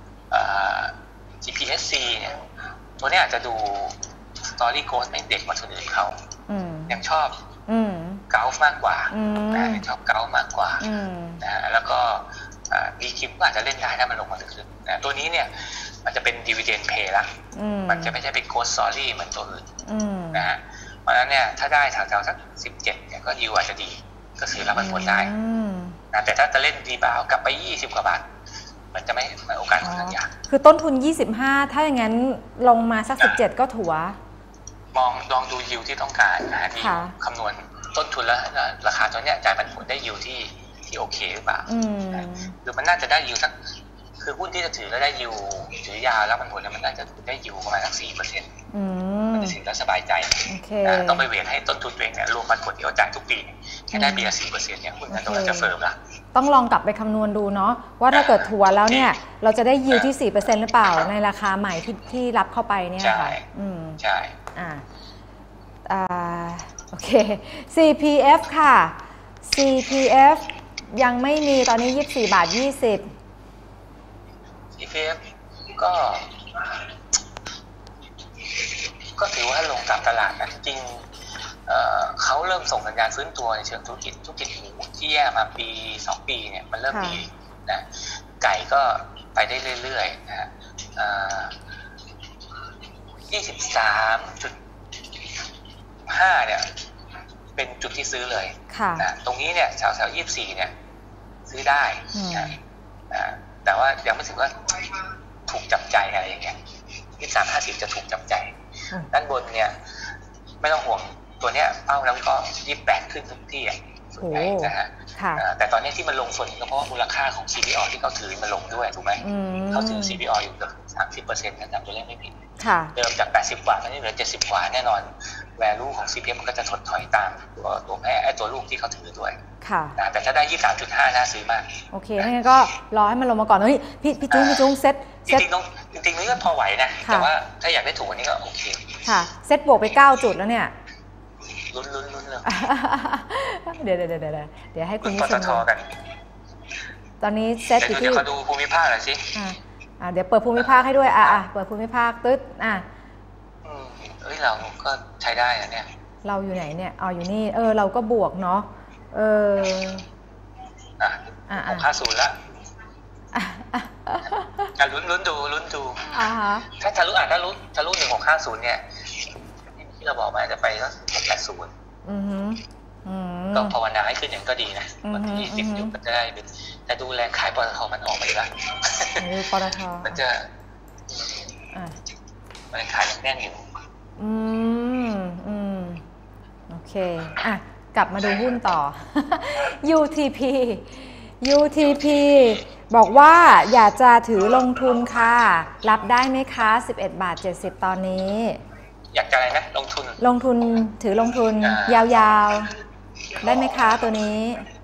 [SPEAKER 2] GPSC เนี่ยตัวเนี้ยอาจจะดูสตอรี่โกรธไม่เด็กกว่าคนอื่นเขายังชอบกอล์ฟมากกว่ายังชอบกอล์ฟมากกว่าแล้วก็บีกิมก็อาจจะเล่นได้ถ้ามันลงมาลึกๆตัวนี้เนี่ยมันจะเป็น dividend pay ละมันจะไม่ใช่เป็น ghost story เหมือนตัวอื่นนะฮะเพราะฉะนั้นเนี่ยถ้าได้แถวๆสัก17เนี่ยก็ยิวอาจจะดีก็ถือรับผลได้นะแต่ถ้าจะเล่นรีบาวกลับไป20 กว่าบาทมันจะไม่โอกาสค่อนข้างยาก
[SPEAKER 1] คือต้นทุน25ถ้าอย่างนั้นลงมาสัก17ก็ถัว
[SPEAKER 2] ลองดูยิวที่ต้องการนะที่คำนวณต้นทุนแล้วราคาตัวเนี้ยจ่ายผลได้ยิวที่โอเคหรือเปล่าหรือมันน่าจะได้ยิวสักคือหุ้นที่จะถือแล้วได้ยิวถือยาวแล้วมันผลมันน่าจะได้ยิวประมาณสัก 4% มันจะถือแล้วสบายใจต้องไปเวทให้ต้นทุนตัวเองเนี่ยรวมมันผลที่เราจ่ายทุกปีแค่ได้ปีละ 4% เนี่ยหุ้นนั้นต้องจะเฟิร์มละ
[SPEAKER 1] ต้องลองกลับไปคำนวณดูเนาะว่าถ้าเกิดถัวแล้วเนี่ยเราจะได้ยิวที่ 4% หรือเปล่าในราคาใหม่ที่รับเข้าไปเนี่ยค่ะ
[SPEAKER 2] ใช่
[SPEAKER 1] โอเค CPF ค่ะ CPF ยังไม่มีตอนนี้24.20 บาท
[SPEAKER 2] CPF ก็ถือว่าลงตามตลาดนะจริงเขาเริ่มส่งสัญญาณฟื้นตัวในเชิงธุรกิจหมูที่แย่มาปี2 ปีเนี่ยมันเริ่มดีนะไก่ก็ไปได้เรื่อยๆนะฮะ23.5 เนี่ยเป็นจุดที่ซื้อเลยนะตรงนี้เนี่ยแถว24เนี่ยซื้อได้นะแต่ว่ายังไม่ถึงว่าถูกจับใจอะไรอย่างเงี้ย23.50จะถูกจับใจด้านบนเนี่ยไม่ต้องห่วงตัวเนี้ยเป้าแล้วก็28ขึ้นทุกที่ส่วนใหญ่นะฮะแต่ตอนนี้ที่มันลงส่วนก็เพราะมูลค่าของ CPO ที่เขาถือมันลงด้วยถูกไหมเขาถือ CPO อยู่เกือบ 30% นะจำตัวเลขไม่ผิดเดิมจาก80 กว่าตอนนี้เหลือ70 กว่าแน่นอน value ของ CPF มันก็จะถดถอยตามตัวแม่ตัวลูกที่เขาถือด้วยแต่ถ้าได้ 23.5 น่าซื้อมาก
[SPEAKER 1] โอเคงั้นก็รอให้มันลงมาก่อนเฮ้ยพี่จุ้งเซ็ต
[SPEAKER 2] จริงๆนี่ก็พอไหวนะแต่ว่าถ้าอยากได้ถูกอันนี้ก็โอเค
[SPEAKER 1] ค่ะเซ็ตบวกไป9 จุดแล้วเนี่ย
[SPEAKER 2] ลุ้นเลย
[SPEAKER 1] เดี๋ยวให้คุณผู้ชมกันตอนนี้เซ็ตอยู่ที่
[SPEAKER 2] ขอดูภูมิภาคหน่อยสิ
[SPEAKER 1] เดี๋ยวเปิดภูมิภาคให้ด้วยเปิดภูมิภาคตึ๊ด
[SPEAKER 2] เราก็ใช้ได้นะเนี่ย
[SPEAKER 1] เราอยู่ไหนเนี่ยอยู่นี่เราก็บวกเนาะ
[SPEAKER 2] 650ละลุ้นดูถ้าทะลุ1650เนี่ยที่เราบอกมาจะไปก็680ก็ภาวนาให้ขึ้นอย่างก็ดีนะวันที่20อยู่ก็จะได้เป็นแต่ดูแรงขายปตทมันออกมาแล้ว
[SPEAKER 1] ปตท
[SPEAKER 2] มันจะมันขายแน่นอยู่
[SPEAKER 1] โอเคกลับมาดูหุ้นต่อ UTP บอกว่าอยากจะถือลงทุนค่ะรับได้ไหมคะ11.70 บาทตอนนี้
[SPEAKER 2] อยากจะอะไรนะลงทุน
[SPEAKER 1] ถือลงทุนยาวๆได้ไหมคะตัวนี้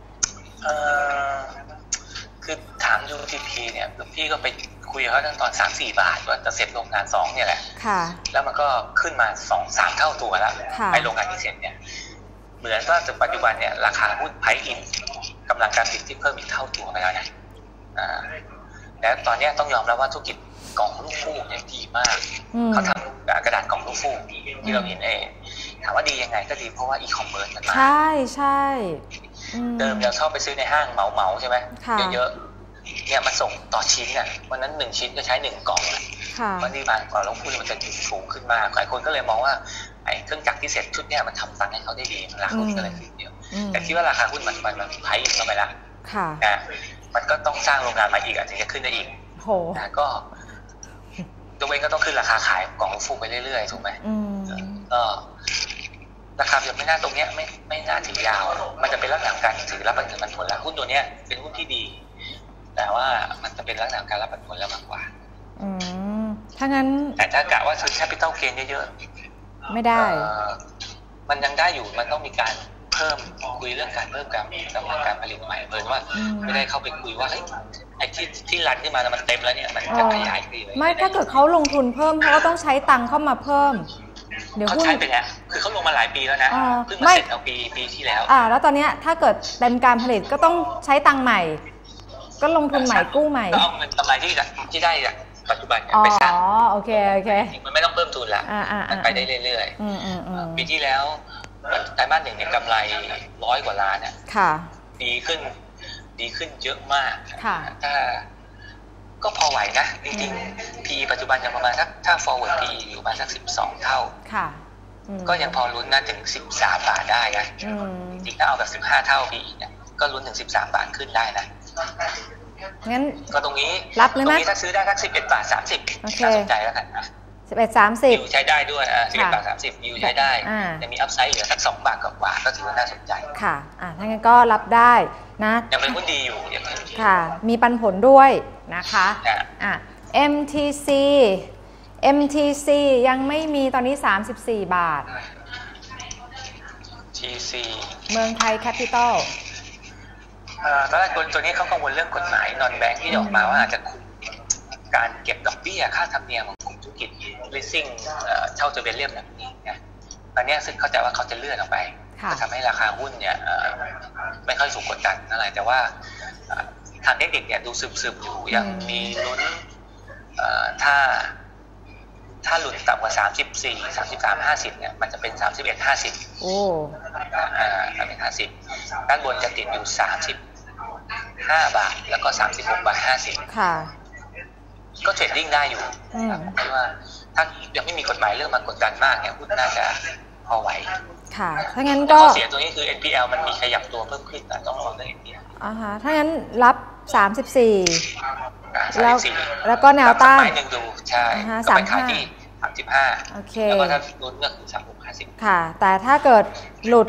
[SPEAKER 2] คือถาม UTP เนี่ยพี่ก็ไปคุยกับเขาตั้งตอน 3-4 บาทว่าจะเสร็จโรงงาน2เนี่ยแหละแล้วมันก็ขึ้นมา 2-3 เท่าตัวแล้วไอโรงงานที่เสร็จเนี่ยเหมือนว่าปัจจุบันเนี่ยราคาหุ้นไพร์อินกำลังการผลิตที่เพิ่มอีกเท่าตัวไปแล้วนะแล้วตอนนี้ต้องยอมรับว่าธุรกิจกล่องลูกฟูกเนี่ยดีมากเขาทำกระดาษกล่องลูกฟูกที่เราเห็นถามว่าดียังไงก็ดีเพราะว่าอีคอมเมิร์ซมันมา
[SPEAKER 1] ใช่
[SPEAKER 2] เดิมเราชอบไปซื้อในห้างเหมาใช่ไหมเยอะๆเนี่ยมาส่งต่อชิ้นอ่ะวันนั้น1ชิ้นก็ใช้1กล่องวันนี้มาก่อนลงทุนมันจะสูงขึ้นมากหลายคนก็เลยมองว่าไอ้เครื่องจักรที่เสร็จชุดเนี่ยมันทำตังค์ให้เขาได้ดีราคาหุ้นก็เลยขึ้นเดียวแต่คิดว่าราคาหุ้นมันไพร์เข้าไปละนะมันก็ต้องสร้างโรงงานมาอีกถึงจะขึ้นได้อีกนะก็ตัวเองก็ต้องขึ้นราคาขายกล่องฟูไปเรื่อยๆถูกไหมก็ราคายังไม่น่าตรงเนี้ยไม่น่าถือยาวมันจะเป็นลักษณะการถือรับปันผลแล้วหุ้นตัวเนี้ยเป็นหุ้นที่ดีแต่ว่ามันจะเป็นลักษณะการรับปันผลแล้วมากกว่า
[SPEAKER 1] ถ้างั้น
[SPEAKER 2] แต่ถ้ากะว่าซื้อแคปิตอลเกนเยอะ
[SPEAKER 1] ๆไม่ได้
[SPEAKER 2] มันยังได้อยู่มันต้องมีการเพิ่มคุยเรื่องการเพิ่มกำลังการผลิตใหม่เพิ่มว่าไม่ได้เข้าไปคุยว่าไอ้ที่รันขึ้นมาแล้วมันเต็มแล้วเนี่ยมันจะขยายไปเลย
[SPEAKER 1] ไม่ถ้าเกิดเขาลงทุนเพิ่มเขาก็ต้องใช้ตังค์เข้ามาเพิ่ม
[SPEAKER 2] เดี๋ยวเขาใช้ไปแล้วคือเขาลงมาหลายปีแล้วนะเพิ่งมาเสร็จเอาปีที่แล้ว
[SPEAKER 1] แล้วตอนนี้ถ้าเกิดเต็มการผลิตก็ต้องใช้ตังค์ใหม่ก็ลงทุนใหม่กู้ใหม่
[SPEAKER 2] ก็เอาเงินกำไรที่ได้ปัจจุบันไปสร้าง
[SPEAKER 1] โอเค
[SPEAKER 2] มันไม่ต้องเพิ่มทุนละมันไปได้เรื่อยๆปีที่แล้วไตรมาส 1เนี่ยกำไร100 กว่าล้านเนี่ยดีขึ้นเยอะมากถ้าก็พอไหวนะจริงๆ PE ปัจจุบันยังประมาณถ้า forward PE อยู่ประมาณสัก12 เท่าก็ยังพอลุ้นนะถึง13 บาทได้นะจริงๆถ้าเอาแบบ15 เท่า PE เนี่ยก็ลุ้นถึง13 บาทขึ้นได้นะ
[SPEAKER 1] งั้น
[SPEAKER 2] ก็ตรงนี้
[SPEAKER 1] รับเลยไหม
[SPEAKER 2] ถ้าซื้อได้สัก11 บาท 30น่าสนใจแล้วกันนะ
[SPEAKER 1] 11.30
[SPEAKER 2] อยู่ใช้ได้ด้วย11 บาท 30อยู่ใช้ได้จะมีอัพไซด์เหลือสัก2 บาทกว่าก็ถือว่าน่าสนใจ
[SPEAKER 1] ค่ะถ้างั้นก็รับได้นะ
[SPEAKER 2] ยังเป็นหุ้นดีอยู่อย่างนี้
[SPEAKER 1] ค่ะมีปันผลด้วยนะคะMTC ยังไม่มีตอนนี้34 บาท
[SPEAKER 2] TC
[SPEAKER 1] เมืองไทยแคปิตอล
[SPEAKER 2] ตอนแรกตัวนี้เขากังวลเรื่องกฎหมายนอนแบงค์ที่ออกมาว่าอาจจะคุมการเก็บดอกเบี้ยค่าธรรมเนียมของกลุ่มธุรกิจ leasing เช่าจดทะเบียนเรียบแบบนี้นะตอนนี้ซึ่งเข้าใจว่าเขาจะเลื่อนออกไปจะทำให้ราคาหุ้นเนี่ยไม่ค่อยสูงกดดันเท่าไหร่แต่ว่าทางเทคนิคเนี่ยดูซึมๆอยู่ยังมีลุ้นถ้าหลุดต่ำกว่า34 33 50เนี่ยมันจะเป็น31 5031 50ด้านบนจะติดอยู่35 บาทแล้วก็36 บาท 50
[SPEAKER 1] ค่ะ
[SPEAKER 2] ก็เทรดดิ้งได้อยู่เพราะว่าถ้ายังไม่มีกฎหมายเรื่องมากดดันมากเนี่ยหุ้นน่าจะพอไหว
[SPEAKER 1] ค่ะถ้างั้นก็
[SPEAKER 2] เสียตัวนี้คือ NPL มันมีขยับตัวเพิ่มขึ้นแต่ต้องระวังเรื่อง NPL
[SPEAKER 1] ถ้างั้นรับ34แล้วก็แนวต้าน
[SPEAKER 2] หนึ่งดูใช่ต้องไปขายที่35
[SPEAKER 1] โอเค
[SPEAKER 2] แล้วก็ถ้าลุ้นก็คือ36 50
[SPEAKER 1] ค่ะแต่ถ้าเกิดหลุด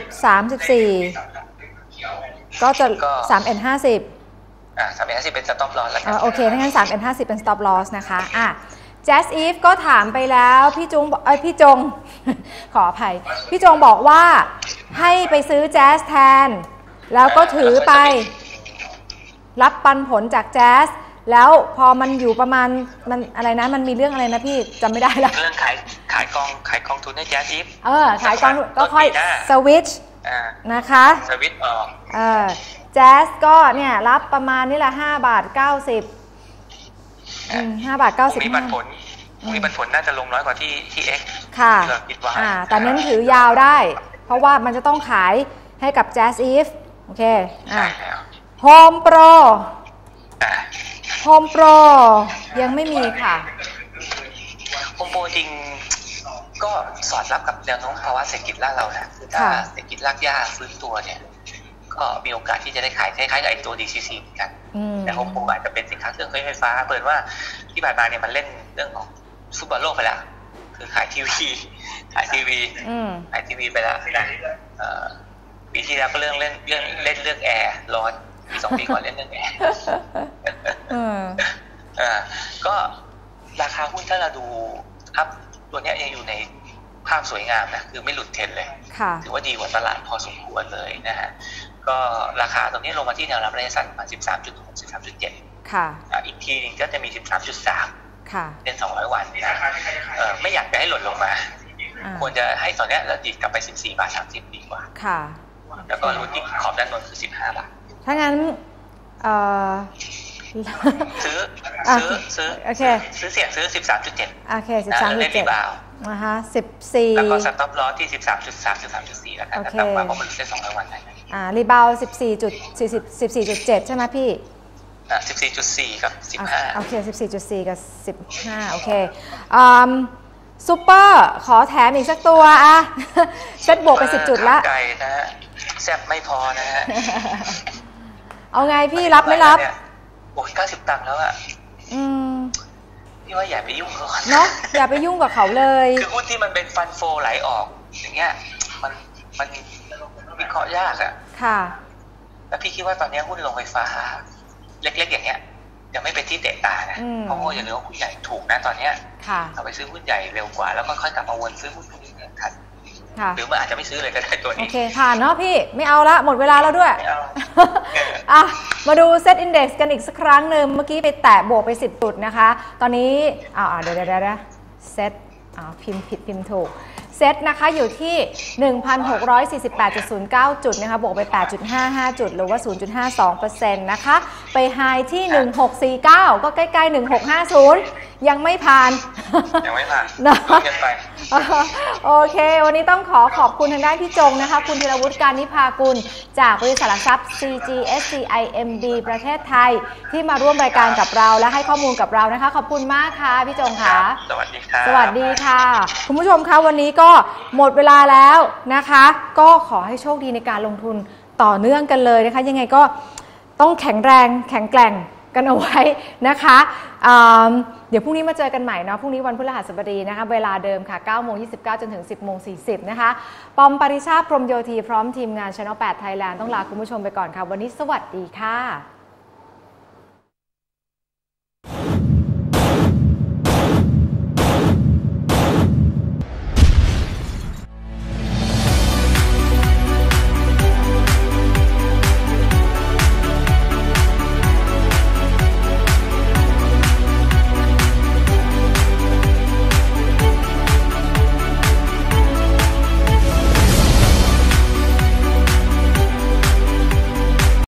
[SPEAKER 1] 34ก็จะ31 50
[SPEAKER 2] 31 50เป็น stop loss แล้วกัน
[SPEAKER 1] โอเคถ้างั้น31 50เป็น stop loss นะคะJazz Eve ก็ถามไปแล้วพี่จง ขออภัยพี่จงบอกว่าให้ไปซื้อ Jazz แทนแล้วก็ถือไปรับปันผลจาก Jazz แล้วพอมันอยู่ประมาณมันอะไรนะมันมีเรื่องอะไรนะพี่จำไม่ได้แล้ว
[SPEAKER 2] เรื่องขายกองทุนให้ Jazz Eve
[SPEAKER 1] ขายกองก็ค่อยสวิตช์นะคะ
[SPEAKER 2] สวิตช์
[SPEAKER 1] Jazz ก็เนี่ยรับประมาณนี่แหละ5 บาท 90 5 บาท 90
[SPEAKER 2] มีปันผลน่าจะลงน้อยกว่าที่ X
[SPEAKER 1] ค่ะแต่เน้นถือยาวได้เพราะว่ามันจะต้องขายให้กับ Jazz Eve โอเคHome Pro ยังไม่มีค่ะ
[SPEAKER 2] Home Pro จริงก็สอดรับกับแนวโน้มภาวะเศรษฐกิจเรานะคือถ้าเศรษฐกิจรากหญ้าฟื้นตัวเนี่ยก็มีโอกาสที่จะได้ขายคล้ายๆกับไอ้ตัว DCC เหมือนกันแต่Home Proอาจจะเป็นสินค้าเครื่องใช้ไฟฟ้าเปิดว่าที่ผ่านมาเนี่ยมันเล่นเรื่องของฟุตบอลโลกไปแล้วคือขายทีวีไปแล้วนะปีที่แล้วก็เล่นเรื่องแอร์ร้อนปี2 ปีก่อนเล่นเรื่องแอร์ก็ราคาหุ้นถ้าเราดูครับตัวนี้ยังอยู่ในภาพสวยงามนะคือไม่หลุดเทรนเลยถือว่าดีกว่าตลาดพอสมควรเลยนะฮะก็ราคาตรงนี้ลงมาที่แนวรับระยะสั้นประมาณ 13.6 13.7
[SPEAKER 1] ค่ะ
[SPEAKER 2] อีกทีนึงก็จะมี 13.3
[SPEAKER 1] ค่ะ
[SPEAKER 2] เป็น200 วันนะไม่อยากจะให้หล่นลงมาควรจะให้ตอนนี้แล้วดิดกลับไป14 บาท 30ดีกว่า
[SPEAKER 1] ค่ะ
[SPEAKER 2] แล้วก็ลุ้นที่ขอบด้านบนคือ15 บาท
[SPEAKER 1] ถ้างั้น
[SPEAKER 2] ซื้อ
[SPEAKER 1] โอเค
[SPEAKER 2] ซื้อเสี่ยงซื้อ 13.7
[SPEAKER 1] โอเค 13.7
[SPEAKER 2] เล่นรีบาว
[SPEAKER 1] นะคะ14
[SPEAKER 2] แล้วก็สต็อปลอสที่ 13.3 13.4 แล้วกันแต่ต่ำกว่าเพราะมันเซ็ต200 วันได้
[SPEAKER 1] รีบาว14.7ใช่ไหมพี่
[SPEAKER 2] 14.4 กับ 15
[SPEAKER 1] โอเค14.4 กับ 15โอเคซูเปอร์ขอแถมอีกสักตัวอะเซตบวกไป10 จุดละ
[SPEAKER 2] ไก่นะฮะแซ่บไม่พอนะฮะ
[SPEAKER 1] เอาไงพี่รับไม่รับ
[SPEAKER 2] โอ้ย90 ตังค์แล้วอะพี่ว่าอย่าไปยุ่งเขา
[SPEAKER 1] เนาะอย่าไปยุ่งกับเขาเลย
[SPEAKER 2] คือหุ้นที่มันเป็นฟันโฟไหลออกอย่างเงี้ยมันวิเคราะห์ยากอะ
[SPEAKER 1] ค่ะ
[SPEAKER 2] แล้วพี่คิดว่าตอนนี้หุ้นโรงไฟฟ้าเล็กๆอย่างเงี้ยยังไม่เป็นที่เตะตานะเพราะว่าอย่าลืมว่าหุ้นใหญ่ถูกนะตอนเนี้ยเอาไปซื้อหุ้นใหญ่เร็วกว่าแล้วก็ค่อยกลับมาวนซื้อหุ้นพวกนี้ทันหรือมันอาจจะไม่ซื้อเลยก็ได้ตัวนี้
[SPEAKER 1] โอเคผ่านเนาะพี่ไม่เอาละหมดเวลาแล้วด้วยมาดูเซตอินเด็กซ์กันอีกสักครั้งหนึ่งเมื่อกี้ไปแตะบวกไป10 จุดนะคะตอนนี้เดี๋ยวเซตพิมพ์ผิดพิมพ์ถูกเซตนะคะอยู่ที่ 1,648.09 จุดนะคะบวกไป 8.55 จุดหรือว่า 0.52% นะคะไปไฮที่ 1649 ก็ใกล้ๆ 1650 ยังไม่ผ่าน
[SPEAKER 2] นะ
[SPEAKER 1] โอเควันนี้ต้องขอบคุณทางด้านพี่จงนะคะคุณธีรวุฒิการนิพากุลจากบริษัทหลักทรัพย์ CGSCIMB ประเทศไทยที่มาร่วมรายการกับเราและให้ข้อมูลกับเรานะคะขอบคุณมากค่ะพี่จงค่ะ
[SPEAKER 2] สวัสดีค่ะ
[SPEAKER 1] สวัสดีค่ะคุณผู้ชมคะวันนี้ก็หมดเวลาแล้วนะคะก็ขอให้โชคดีในการลงทุนต่อเนื่องกันเลยนะคะยังไงก็ต้องแข็งแรงแข็งแกร่งกันเอาไว้นะคะเดี๋ยวพรุ่งนี้มาเจอกันใหม่เนาะพรุ่งนี้วันพฤหัสบดีนะคะเวลาเดิมค่ะ 9:29 จนถึง 10:40 นะคะปอมปริชาติ พรหมโยธีพร้อมทีมงาน Channel 8 Thailand ต้องลาคุณผู้ชมไปก่อนค่ะวันนี้สวัสดีค่ะ